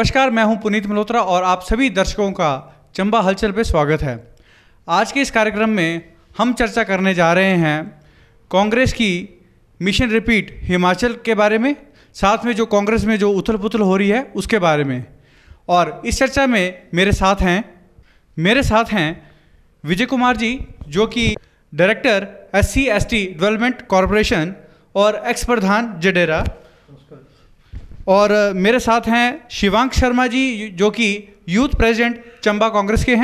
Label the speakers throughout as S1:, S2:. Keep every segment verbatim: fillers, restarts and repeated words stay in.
S1: नमस्कार, मैं हूं पुनीत मल्होत्रा और आप सभी दर्शकों का चंबा हलचल पे स्वागत है। आज के इस कार्यक्रम में हम चर्चा करने जा रहे हैं कांग्रेस की मिशन रिपीट हिमाचल के बारे में, साथ में जो कांग्रेस में जो उथल पुथल हो रही है उसके बारे में। और इस चर्चा में मेरे साथ हैं मेरे साथ हैं विजय कुमार जी, जो कि director S C S T development corporation और एक्स प्रधान जडेरा। और मेरे साथ हैं शिवांक शर्मा जी, जो कि यूथ प्रेसिडेंट चंबा कांग्रेस के हैं,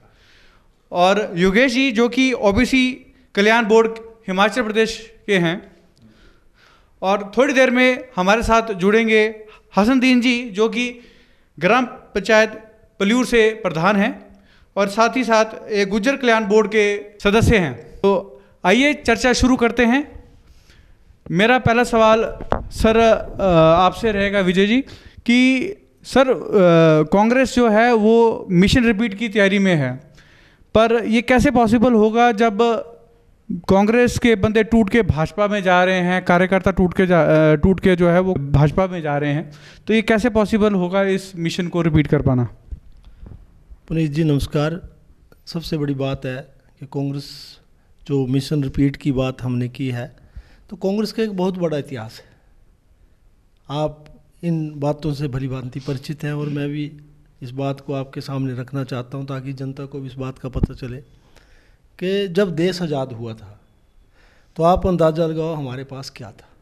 S1: और योगेश जी, जो कि ओबीसी कल्याण बोर्ड हिमाचल प्रदेश के हैं। और थोड़ी देर में हमारे साथ जुड़ेंगे हसनदीन जी, जो कि ग्राम पंचायत पल्यूर से प्रधान हैं और साथ ही साथ एक गुज्जर कल्याण बोर्ड के सदस्य हैं। तो आइए चर्चा शुरू करते हैं। मेरा पहला सवाल सर आपसे रहेगा विजय जी कि सर कांग्रेस जो है वो मिशन रिपीट की तैयारी में है, पर ये कैसे पॉसिबल होगा जब कांग्रेस के बंदे टूट के भाजपा में जा रहे हैं, कार्यकर्ता टूट के जा टूट के जो है वो भाजपा में जा रहे हैं, तो ये कैसे पॉसिबल होगा इस मिशन को रिपीट कर पाना?
S2: पुनीत जी नमस्कार। सबसे बड़ी बात है कि कांग्रेस जो मिशन रिपीट की बात हमने की है, तो कांग्रेस का एक बहुत बड़ा इतिहास है। आप इन बातों से भली भांति परिचित हैं और मैं भी इस बात को आपके सामने रखना चाहता हूं ताकि जनता को भी इस बात का पता चले कि जब देश आज़ाद हुआ था तो आप अंदाज़ा लगाओ हमारे पास क्या था,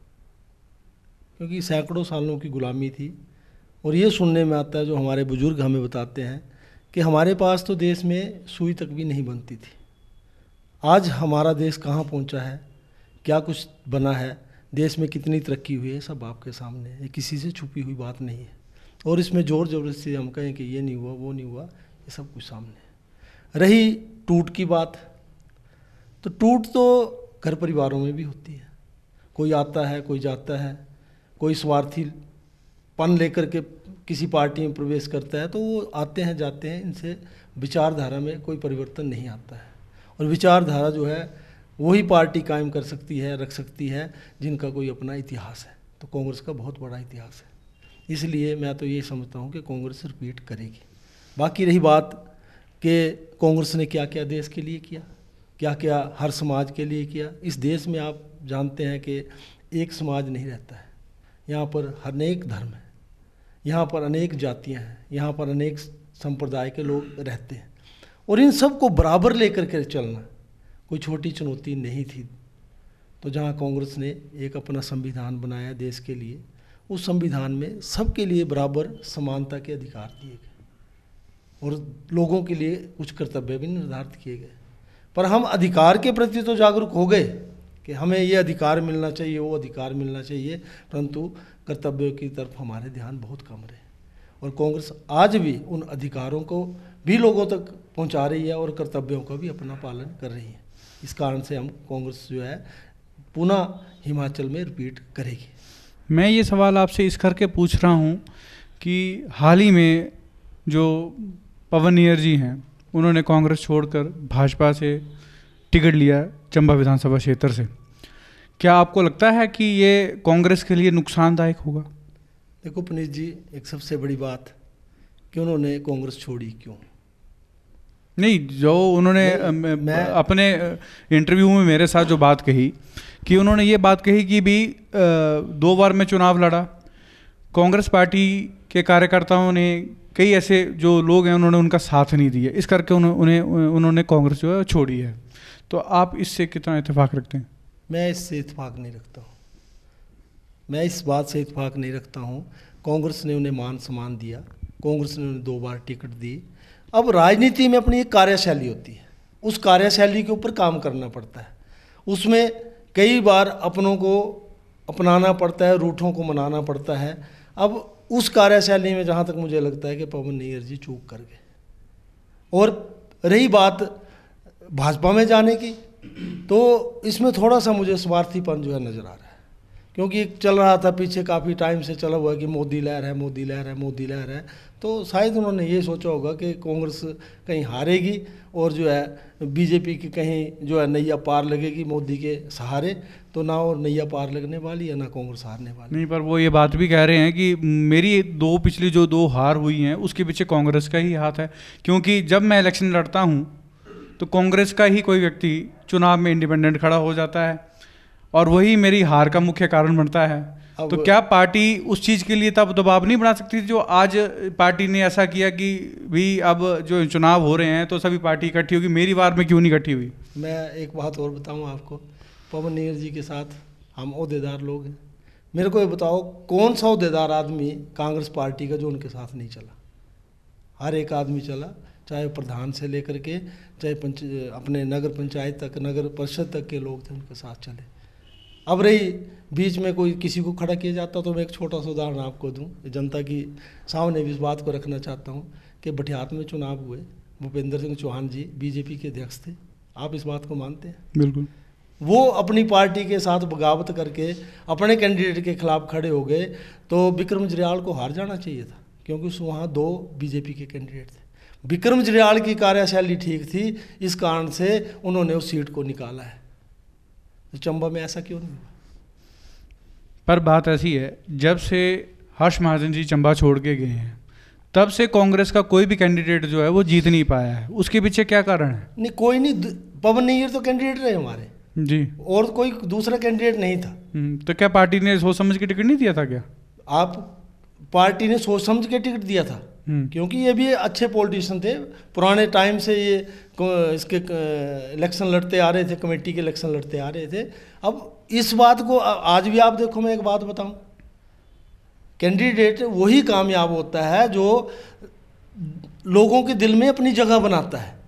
S2: क्योंकि सैकड़ों सालों की गुलामी थी। और ये सुनने में आता है, जो हमारे बुजुर्ग हमें बताते हैं, कि हमारे पास तो देश में सुई तक भी नहीं बनती थी। आज हमारा देश कहाँ पहुँचा है, क्या कुछ बना है, देश में कितनी तरक्की हुई है, सब आपके सामने है। ये किसी से छुपी हुई बात नहीं है। और इसमें ज़ोर ज़बरदस्ती हम कहें कि ये नहीं हुआ वो नहीं हुआ, ये सब कुछ सामने है। रही टूट की बात, तो टूट तो घर परिवारों में भी होती है। कोई आता है, कोई जाता है, कोई स्वार्थी पन लेकर के किसी पार्टी में प्रवेश करता है, तो वो आते हैं जाते हैं, इनसे विचारधारा में कोई परिवर्तन नहीं आता है। और विचारधारा जो है वही पार्टी कायम कर सकती है, रख सकती है, जिनका कोई अपना इतिहास है। तो कांग्रेस का बहुत बड़ा इतिहास है, इसलिए मैं तो ये समझता हूँ कि कांग्रेस रिपीट करेगी। बाकी रही बात कि कांग्रेस ने क्या क्या देश के लिए किया, क्या क्या हर समाज के लिए किया। इस देश में आप जानते हैं कि एक समाज नहीं रहता है, यहाँ पर अनेक धर्म है, यहाँ पर अनेक जातियाँ हैं, यहाँ पर अनेक संप्रदाय के लोग रहते हैं, और इन सब को बराबर लेकर के चलना कोई छोटी चुनौती नहीं थी। तो जहाँ कांग्रेस ने एक अपना संविधान बनाया देश के लिए, उस संविधान में सबके लिए बराबर समानता के अधिकार दिए गए और लोगों के लिए कुछ कर्तव्य भी निर्धारित किए गए। पर हम अधिकार के प्रति तो जागरूक हो गए कि हमें ये अधिकार मिलना चाहिए, वो अधिकार मिलना चाहिए, परंतु कर्तव्यों की तरफ हमारे ध्यान बहुत कम रहे। और कांग्रेस आज भी उन अधिकारों को भी लोगों तक पहुंचा रही है और कर्तव्यों का भी अपना पालन कर रही है। इस कारण से हम कांग्रेस जो है पुनः हिमाचल में रिपीट करेगी।
S1: मैं ये सवाल आपसे इस करके पूछ रहा हूँ कि हाल ही में जो पवन नैयर जी हैं, उन्होंने कांग्रेस छोड़कर भाजपा से टिकट लिया चंबा विधानसभा क्षेत्र से। क्या आपको लगता है कि ये कांग्रेस के लिए नुकसानदायक होगा?
S2: देखो पुनीत जी, एक सबसे बड़ी बात कि उन्होंने कांग्रेस छोड़ी क्यों
S1: नहीं, जो उन्होंने मैं अपने इंटरव्यू में मेरे साथ जो बात कही कि उन्होंने ये बात कही कि भी दो बार में चुनाव लड़ा, कांग्रेस पार्टी के कार्यकर्ताओं ने, कई ऐसे जो लोग हैं, उन्होंने उनका साथ नहीं दिया, इस करके उन्होंने उन्होंने कांग्रेस जो है छोड़ी है। तो आप इससे कितना इत्तेफाक रखते हैं?
S2: मैं इससे इत्तेफाक नहीं रखता हूँ। मैं इस बात से इत्तेफाक नहीं रखता हूँ। कांग्रेस ने उन्हें मान सम्मान दिया, कांग्रेस ने उन्हें दो बार टिकट दी। अब राजनीति में अपनी एक कार्यशैली होती है, उस कार्यशैली के ऊपर काम करना पड़ता है। उसमें कई बार अपनों को अपनाना पड़ता है, रूठों को मनाना पड़ता है। अब उस कार्यशैली में जहाँ तक मुझे लगता है कि पवन नैयर जी चूक कर गए। और रही बात भाजपा में जाने की, तो इसमें थोड़ा सा मुझे स्वार्थीपन जो है नज़र आ रहा है, क्योंकि चल रहा था पीछे काफ़ी टाइम से चला हुआ है कि मोदी लहर है, मोदी लहर है, मोदी लहर है। तो शायद उन्होंने ये सोचा होगा कि कांग्रेस कहीं हारेगी और जो है बीजेपी की कहीं जो है नैया पार लगेगी मोदी के सहारे, तो तो ना और नैया पार लगने वाली है ना कांग्रेस हारने वाली।
S1: नहीं, पर वो ये बात भी कह रहे हैं कि मेरी दो पिछली जो दो हार हुई हैं उसके पीछे कांग्रेस का ही हाथ है, क्योंकि जब मैं इलेक्शन लड़ता हूँ तो कांग्रेस का ही कोई व्यक्ति चुनाव में इंडिपेंडेंट खड़ा हो जाता है और वही मेरी हार का मुख्य कारण बनता है। तो क्या पार्टी उस चीज़ के लिए तब दबाव नहीं बना सकती जो आज पार्टी ने ऐसा किया कि भी अब जो चुनाव हो रहे हैं तो सभी पार्टी इकट्ठी होगी, मेरी वार में क्यों नहीं इकट्ठी हुई?
S2: मैं एक बात और बताऊं आपको, पवन नैयर जी के साथ हम ओहदेदार लोग हैं। मेरे को ये बताओ कौन सा ओहदेदार आदमी कांग्रेस पार्टी का जो उनके साथ नहीं चला? हर एक आदमी चला, चाहे प्रधान से लेकर के चाहे पंच अपने नगर पंचायत तक, नगर परिषद तक के लोग थे उनके साथ चले। अब रही बीच में कोई किसी को खड़ा किया जाता तो मैं एक छोटा सा उदाहरण आपको दूं, जनता की सामने भी इस बात को रखना चाहता हूं कि बटियात में चुनाव हुए, भूपेंद्र सिंह चौहान जी बीजेपी के अध्यक्ष थे। आप इस बात को मानते हैं?
S1: बिल्कुल।
S2: वो अपनी पार्टी के साथ बगावत करके अपने कैंडिडेट के खिलाफ खड़े हो गए, तो विक्रम जरियाल को हार जाना चाहिए था, क्योंकि उस वहाँ दो बीजेपी के कैंडिडेट थे। विक्रम जरियाल की कार्यशैली ठीक थी, इस कारण से उन्होंने उस सीट को निकाला है। तो चंबा में ऐसा क्यों नहीं हुआ?
S1: पर बात ऐसी है, जब से हर्ष महाजन जी चंबा छोड़ के गए हैं तब से कांग्रेस का कोई भी कैंडिडेट जो है वो जीत नहीं पाया है। उसके पीछे क्या कारण है?
S2: नहीं, कोई नहीं। पवन नैयर तो कैंडिडेट रहे हमारे
S1: जी,
S2: और कोई दूसरा कैंडिडेट नहीं था।
S1: तो क्या पार्टी ने सोच समझ के टिकट नहीं दिया था क्या?
S2: आप पार्टी ने सोच समझ के टिकट दिया था, क्योंकि ये भी अच्छे पॉलिटिशियन थे, पुराने टाइम से ये इसके इलेक्शन लड़ते आ रहे थे, कमेटी के इलेक्शन लड़ते आ रहे थे। अब इस बात को आज भी आप देखो, मैं एक बात बताऊं, कैंडिडेट वही कामयाब होता है जो लोगों के दिल में अपनी जगह बनाता है।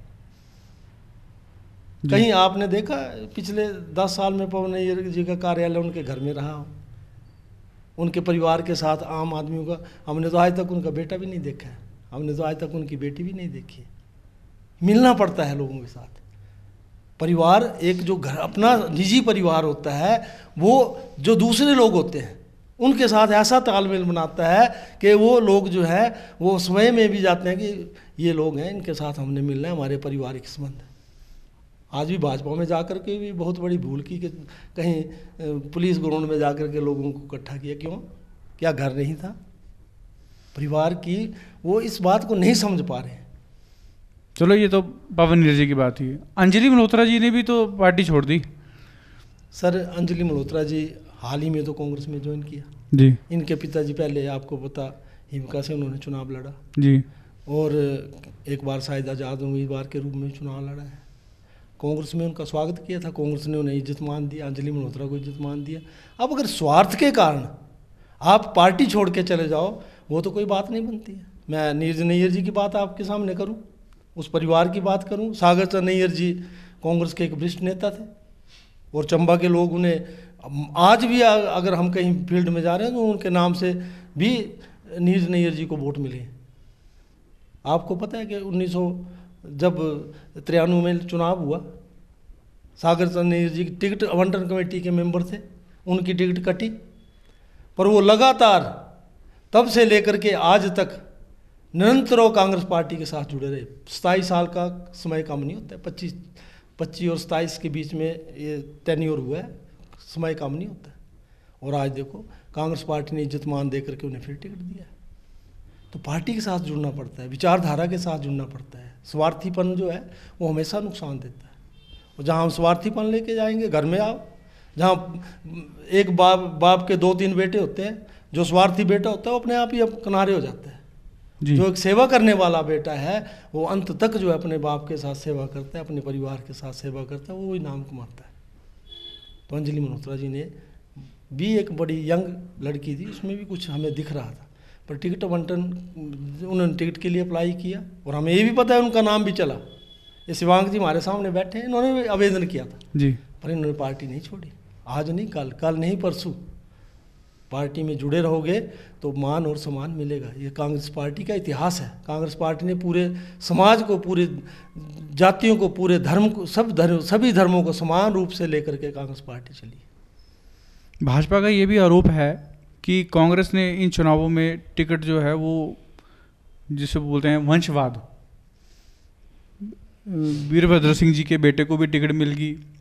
S2: कहीं आपने देखा पिछले दस साल में पवन नैयर जी का कार्यालय उनके घर में रहा हो, उनके परिवार के साथ आम आदमियों का? हमने तो आज तक उनका बेटा भी नहीं देखा है, हमने तो आज तक उनकी बेटी भी नहीं देखी है। मिलना पड़ता है लोगों के साथ। परिवार एक जो घर अपना निजी परिवार होता है, वो जो दूसरे लोग होते हैं उनके साथ ऐसा तालमेल बनाता है कि वो लोग जो है वो स्वयं में भी जाते हैं कि ये लोग हैं, इनके साथ हमने मिलना है, हमारे पारिवारिक संबंध है। आज भी भाजपा में जाकर के भी बहुत बड़ी भूल की कि कहीं पुलिस ग्राउंड में जाकर के लोगों को इकट्ठा किया। क्यों? क्या घर नहीं था परिवार की? वो इस बात को नहीं समझ पा रहे हैं।
S1: चलो, ये तो पवन नैयर जी की बात ही है। अंजलि मल्होत्रा जी ने भी तो पार्टी छोड़ दी।
S2: सर, अंजलि मल्होत्रा जी हाल ही में तो कांग्रेस में ज्वाइन किया
S1: जी।
S2: इनके पिताजी पहले आपको पता हिमका से उन्होंने चुनाव लड़ा
S1: जी,
S2: और एक बार शायद आज़ाद उम्मीदवार के रूप में चुनाव लड़ा है। कांग्रेस में उनका स्वागत किया था, कांग्रेस ने उन्हें इज्जत मान दिया, अंजलि मल्होत्रा को इज्जत मान दिया। अब अगर स्वार्थ के कारण आप पार्टी छोड़ के चले जाओ, वो तो कोई बात नहीं बनती है। मैं नीरज नैयर जी की बात आपके सामने करूं, उस परिवार की बात करूं। सागर चंद नैयर जी कांग्रेस के एक वरिष्ठ नेता थे और चंबा के लोग उन्हें आज भी अगर हम कहीं फील्ड में जा रहे हैं तो उनके नाम से भी नीरज नैयर जी को वोट मिले। आपको पता है कि उन्नीस सौ जब तिरानवे में चुनाव हुआ, सागर चंद नैयर जी की टिकट आवंटन कमेटी के मेंबर थे, उनकी टिकट कटी, पर वो लगातार तब से लेकर के आज तक निरंतर कांग्रेस पार्टी के साथ जुड़े रहे। सताईस साल का समय कम नहीं होता है, पच्चीस पच्चीस और सताईस के बीच में ये टेन्योर हुआ है, समय कम नहीं होता है। और आज देखो कांग्रेस पार्टी ने इज्जत मान दे करके उन्हें फिर टिकट दिया है। तो पार्टी के साथ जुड़ना पड़ता है, विचारधारा के साथ जुड़ना पड़ता है। स्वार्थीपन जो है वो हमेशा नुकसान देता है। और जहाँ हम स्वार्थीपन लेके जाएंगे, घर में आओ, जहाँ एक बाप बाप के दो तीन बेटे होते हैं, जो स्वार्थी बेटा होता है वो अपने आप ही अब किनारे हो जाता है। जो एक सेवा करने वाला बेटा है वो अंत तक जो है अपने बाप के साथ सेवा करता है, अपने परिवार के साथ सेवा करता है, वो ही नाम कमाता है। तो अंजलि मल्होत्रा जी ने भी एक बड़ी यंग लड़की थी, उसमें भी कुछ हमें दिख रहा था, पर टिकट आवंटन उन्होंने टिकट के लिए अप्लाई किया और हमें ये भी पता है उनका नाम भी चला। ये शिवांग जी हमारे सामने बैठे हैं, इन्होंने भी आवेदन किया था जी, पर इन्होंने पार्टी नहीं छोड़ी। आज नहीं कल, कल नहीं परसों पार्टी में जुड़े रहोगे तो मान और सम्मान मिलेगा। ये कांग्रेस पार्टी का इतिहास है। कांग्रेस पार्टी ने पूरे समाज को, पूरे जातियों को, पूरे धर्म को, सब धर्म सभी धर्मों को समान रूप से लेकर के कांग्रेस पार्टी चली।
S1: भाजपा का ये भी आरोप है कि कांग्रेस ने इन चुनावों में टिकट जो है वो जिसे बोलते हैं वंशवाद, वीरभद्र सिंह जी के बेटे को भी टिकट मिल गई,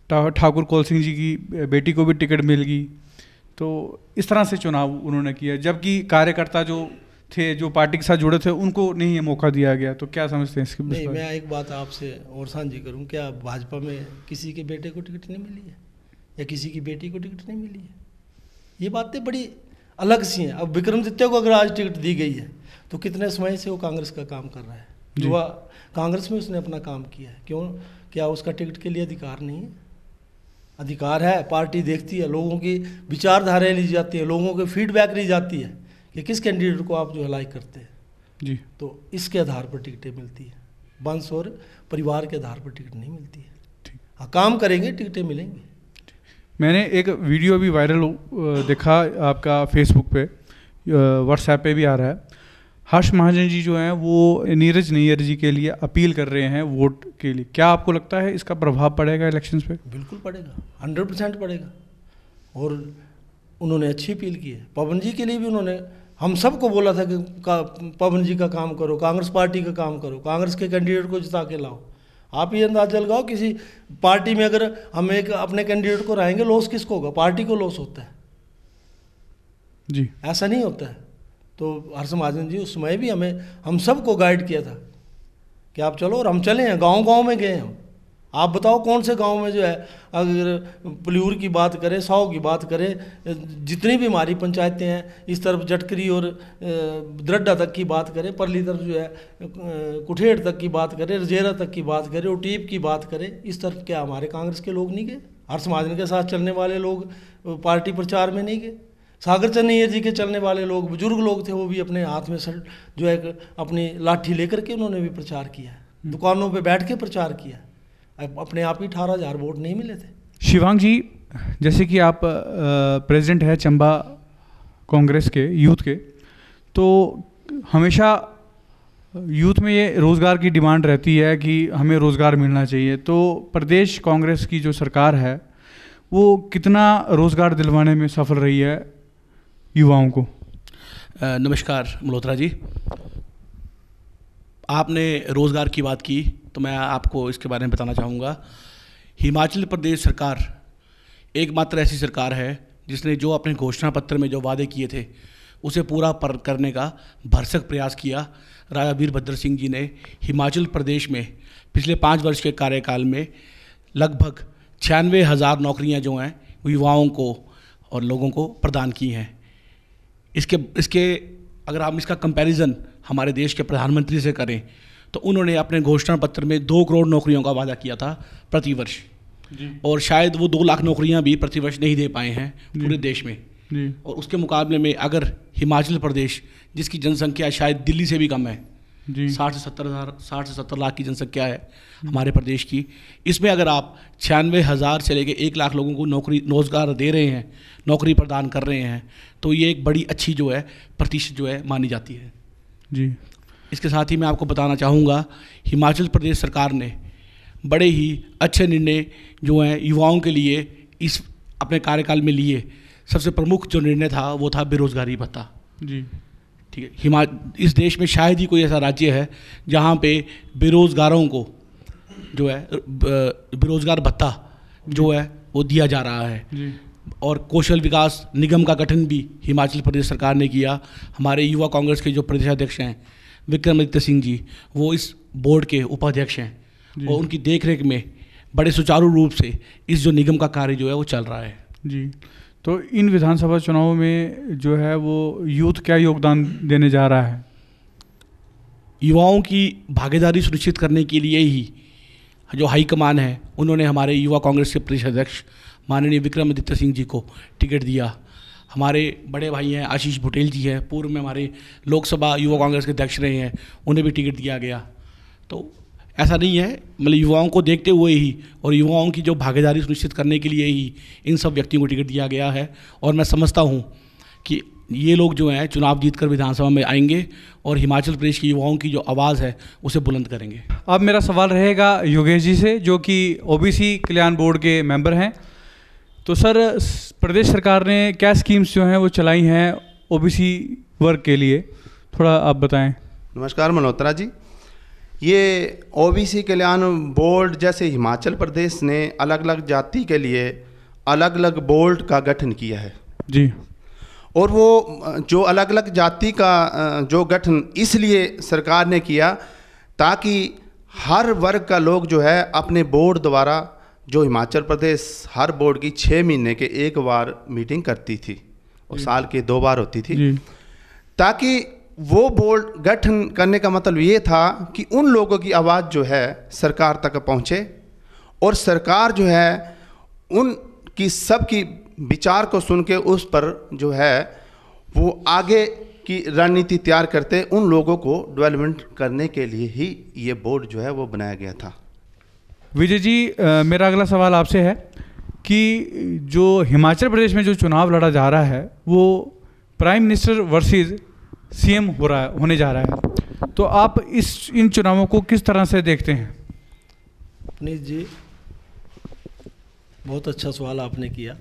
S1: ठा- ठाकुर कौल सिंह जी की बेटी को भी टिकट मिल गई। तो इस तरह से चुनाव उन्होंने किया, जबकि कार्यकर्ता जो थे, जो पार्टी के साथ जुड़े थे, उनको नहीं ये मौका दिया गया। तो क्या समझते हैं इसके
S2: नहीं,
S1: बारे में?
S2: मैं एक बात आपसे और साझी करूं, क्या भाजपा में किसी के बेटे को टिकट नहीं मिली है या किसी की बेटी को टिकट नहीं मिली है? ये बातें बड़ी अलग सी हैं। अब विक्रमादित्य को अगर आज टिकट दी गई है तो कितने समय से वो कांग्रेस का काम कर रहा है, जो कांग्रेस में उसने अपना काम किया है। क्यों? क्या उसका टिकट के लिए अधिकार नहीं है? अधिकार है। पार्टी देखती है, लोगों की विचारधाराएं ली जाती है, लोगों के फीडबैक ली जाती है कि किस कैंडिडेट को आप जो है लाइक करते हैं
S1: जी।
S2: तो इसके आधार पर टिकटें मिलती है। वंश और परिवार के आधार पर टिकट नहीं मिलती है। हाँ, काम करेंगे टिकटें मिलेंगी।
S1: मैंने एक वीडियो भी वायरल अ, देखा आपका फेसबुक पे, व्हाट्सएप पे भी आ रहा है। हर्ष महाजन जी जो हैं वो नीरज नैयर जी के लिए अपील कर रहे हैं वोट के लिए। क्या आपको लगता है इसका प्रभाव पड़ेगा इलेक्शंस पे?
S2: बिल्कुल पड़ेगा, हंड्रेड परसेंट पड़ेगा। और उन्होंने अच्छी अपील की है। पवन जी के लिए भी उन्होंने हम सबको बोला था कि का, पवन जी का काम करो, कांग्रेस पार्टी का काम करो, कांग्रेस के कैंडिडेट को जिता के लाओ। आप ये अंदाजा लगाओ, किसी पार्टी में अगर हम एक अपने कैंडिडेट को रहेंगे, लॉस किसको होगा? पार्टी को लॉस होता है
S1: जी,
S2: ऐसा नहीं होता है। तो हर्ष महाजन जी उस समय भी हमें हम सबको गाइड किया था कि आप चलो, और हम चले हैं, गांव गांव में गए हम। आप बताओ कौन से गांव में जो है, अगर पल्यूर की बात करें, साव की बात करें, जितनी भी हमारी पंचायतें हैं, इस तरफ जटकरी और द्रड्डा तक की बात करें, परली तरफ जो है कुठेड़ तक की बात करें, रजेरा तक की बात करें, उटीप की बात करें, इस तरफ क्या हमारे कांग्रेस के लोग नहीं गए? हर्ष महाजन के साथ चलने वाले लोग पार्टी प्रचार में नहीं गए? सागर चंद नैयर जी के चलने वाले लोग, बुजुर्ग लोग थे, वो भी अपने हाथ में सर जो है अपनी लाठी लेकर के उन्होंने भी प्रचार किया, दुकानों पे बैठ के प्रचार किया। अपने आप ही अठारह हजार वोट नहीं मिले थे।
S1: शिवांग जी, जैसे कि आप प्रेसिडेंट है चंबा कांग्रेस के यूथ के, तो हमेशा यूथ में ये रोज़गार की डिमांड रहती है कि हमें रोज़गार मिलना चाहिए। तो प्रदेश कांग्रेस की जो सरकार है वो कितना रोज़गार दिलवाने में सफल रही है युवाओं को?
S3: नमस्कार मल्होत्रा जी, आपने रोज़गार की बात की तो मैं आपको इसके बारे में बताना चाहूँगा। हिमाचल प्रदेश सरकार एकमात्र ऐसी सरकार है जिसने जो अपने घोषणा पत्र में जो वादे किए थे उसे पूरा पर करने का भरसक प्रयास किया। राजा वीरभद्र सिंह जी ने हिमाचल प्रदेश में पिछले पाँच वर्ष के कार्यकाल में लगभग छियानवे हज़ार नौकरियाँ जो हैं युवाओं को और लोगों को प्रदान की हैं। इसके इसके अगर हम इसका कंपैरिजन हमारे देश के प्रधानमंत्री से करें तो उन्होंने अपने घोषणा पत्र में दो करोड़ नौकरियों का वादा किया था प्रतिवर्ष, और शायद वो दो लाख नौकरियां भी प्रतिवर्ष नहीं दे पाए हैं पूरे देश में
S1: जी।
S3: और उसके मुकाबले में अगर हिमाचल प्रदेश, जिसकी जनसंख्या शायद दिल्ली से भी कम है, साठ से सत्तर हज़ार साठ से सत्तर लाख की जनसंख्या है हमारे प्रदेश की, इसमें अगर आप छियानवे हज़ार से लेकर एक लाख लोगों को नौकरी रोज़गार दे रहे हैं, नौकरी प्रदान कर रहे हैं, तो ये एक बड़ी अच्छी जो है प्रतिशत जो है मानी जाती है
S1: जी।
S3: इसके साथ ही मैं आपको बताना चाहूँगा, हिमाचल प्रदेश सरकार ने बड़े ही अच्छे निर्णय जो हैं युवाओं के लिए इस अपने कार्यकाल में लिए। सबसे प्रमुख जो निर्णय था वो था बेरोज़गारी भत्ता
S1: जी।
S3: ठीक है, हिमा इस देश में शायद ही कोई ऐसा राज्य है जहाँ पे बेरोज़गारों को जो है बेरोज़गार भत्ता जो है वो दिया जा रहा है
S1: जी।
S3: और कौशल विकास निगम का गठन भी हिमाचल प्रदेश सरकार ने किया। हमारे युवा कांग्रेस के जो प्रदेशाध्यक्ष हैं विक्रमादित्य सिंह जी, वो इस बोर्ड के उपाध्यक्ष हैं और उनकी देखरेख में बड़े सुचारू रूप से इस जो निगम का कार्य जो है वो चल रहा है
S1: जी। तो इन विधानसभा चुनावों में जो है वो यूथ क्या योगदान देने जा रहा है?
S3: युवाओं की भागीदारी सुनिश्चित करने के लिए ही जो हाईकमान है उन्होंने हमारे युवा कांग्रेस के प्रदेश अध्यक्ष माननीय विक्रमादित्य सिंह जी को टिकट दिया। हमारे बड़े भाई हैं आशीष बुटेल जी हैं, पूर्व में हमारे लोकसभा युवा कांग्रेस के अध्यक्ष रहे हैं, उन्हें भी टिकट दिया गया। तो ऐसा नहीं है, मतलब युवाओं को देखते हुए ही और युवाओं की जो भागीदारी सुनिश्चित करने के लिए ही इन सब व्यक्तियों को टिकट दिया गया है। और मैं समझता हूँ कि ये लोग जो हैं चुनाव जीतकर विधानसभा में आएंगे और हिमाचल प्रदेश की युवाओं की जो आवाज़ है उसे बुलंद करेंगे।
S1: अब मेरा सवाल रहेगा योगेश जी से, जो कि ओबीसी कल्याण बोर्ड के मेंबर हैं। तो सर, प्रदेश सरकार ने क्या स्कीम्स जो हैं वो चलाई हैं ओबीसी वर्ग के लिए, थोड़ा आप बताएं।
S4: नमस्कार मल्होत्रा जी, ये ओबीसी कल्याण बोर्ड जैसे हिमाचल प्रदेश ने अलग अलग जाति के लिए अलग अलग बोर्ड का गठन किया है
S1: जी।
S4: और वो जो अलग अलग जाति का जो गठन इसलिए सरकार ने किया ताकि हर वर्ग का लोग जो है अपने बोर्ड द्वारा, जो हिमाचल प्रदेश हर बोर्ड की छः महीने के एक बार मीटिंग करती थी और साल के दो बार होती थी, ताकि वो बोर्ड गठन करने का मतलब ये था कि उन लोगों की आवाज़ जो है सरकार तक पहुँचे और सरकार जो है उनकी सबकी विचार को सुन के उस पर जो है वो आगे की रणनीति तैयार करते, उन लोगों को डेवलपमेंट करने के लिए ही ये बोर्ड जो है वो बनाया गया था।
S1: विजय जी, आ, मेरा अगला सवाल आपसे है कि जो हिमाचल प्रदेश में जो चुनाव लड़ा जा रहा है वो प्राइम मिनिस्टर वर्सेस सीएम हो रहा है होने जा रहा है, तो आप इस इन चुनावों को किस तरह से देखते हैं?
S2: पुनीत जी, बहुत अच्छा सवाल आपने किया।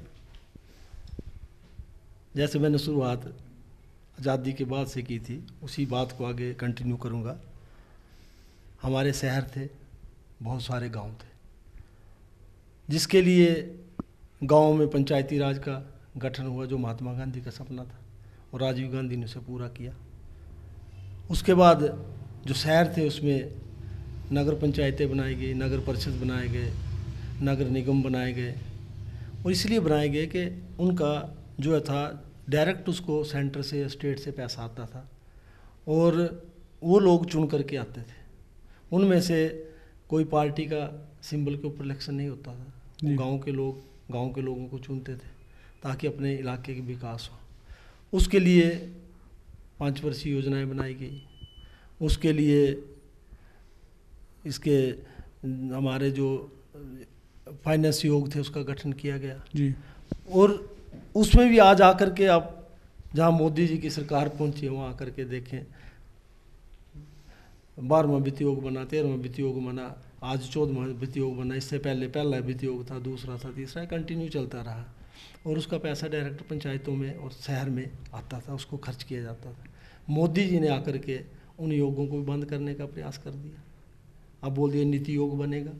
S2: जैसे मैंने शुरुआत आज़ादी के बाद से की थी, उसी बात को आगे कंटिन्यू करूँगा। हमारे शहर थे, बहुत सारे गांव थे, जिसके लिए गांव में पंचायती राज का गठन हुआ, जो महात्मा गांधी का सपना था और राजीव गांधी ने उसे पूरा किया। उसके बाद जो शहर थे उसमें नगर पंचायतें बनाई गई, नगर परिषद बनाए गए, नगर निगम बनाए गए, और इसलिए बनाए गए कि उनका जो था डायरेक्ट उसको सेंटर से स्टेट से पैसा आता था और वो लोग चुन करके आते थे। उनमें से कोई पार्टी का सिंबल के ऊपर इलेक्शन नहीं होता था, वो गांव के लोग गांव के लोगों को चुनते थे ताकि अपने इलाके की विकास हो। उसके लिए पाँच वर्षीय योजनाएं बनाई गई, उसके लिए इसके हमारे जो फाइनेंस योग थे उसका गठन किया गया जी। और उसमें भी आज आकर के आप जहाँ मोदी जी की सरकार पहुंची है वहाँ आकर के देखें, बारहवां वित्त योग बना, तेरहवां वित्त योग बना, आज चौदहवां वित्त योग बना, इससे पहले पहला वित्त योग था, दूसरा था, तीसरा, कंटिन्यू चलता रहा और उसका पैसा डायरेक्ट पंचायतों में और शहर में आता था, उसको खर्च किया जाता था। मोदी जी ने आकर के उन योगों को बंद करने का प्रयास कर दिया। अब बोल दिया नीति योग बनेगा।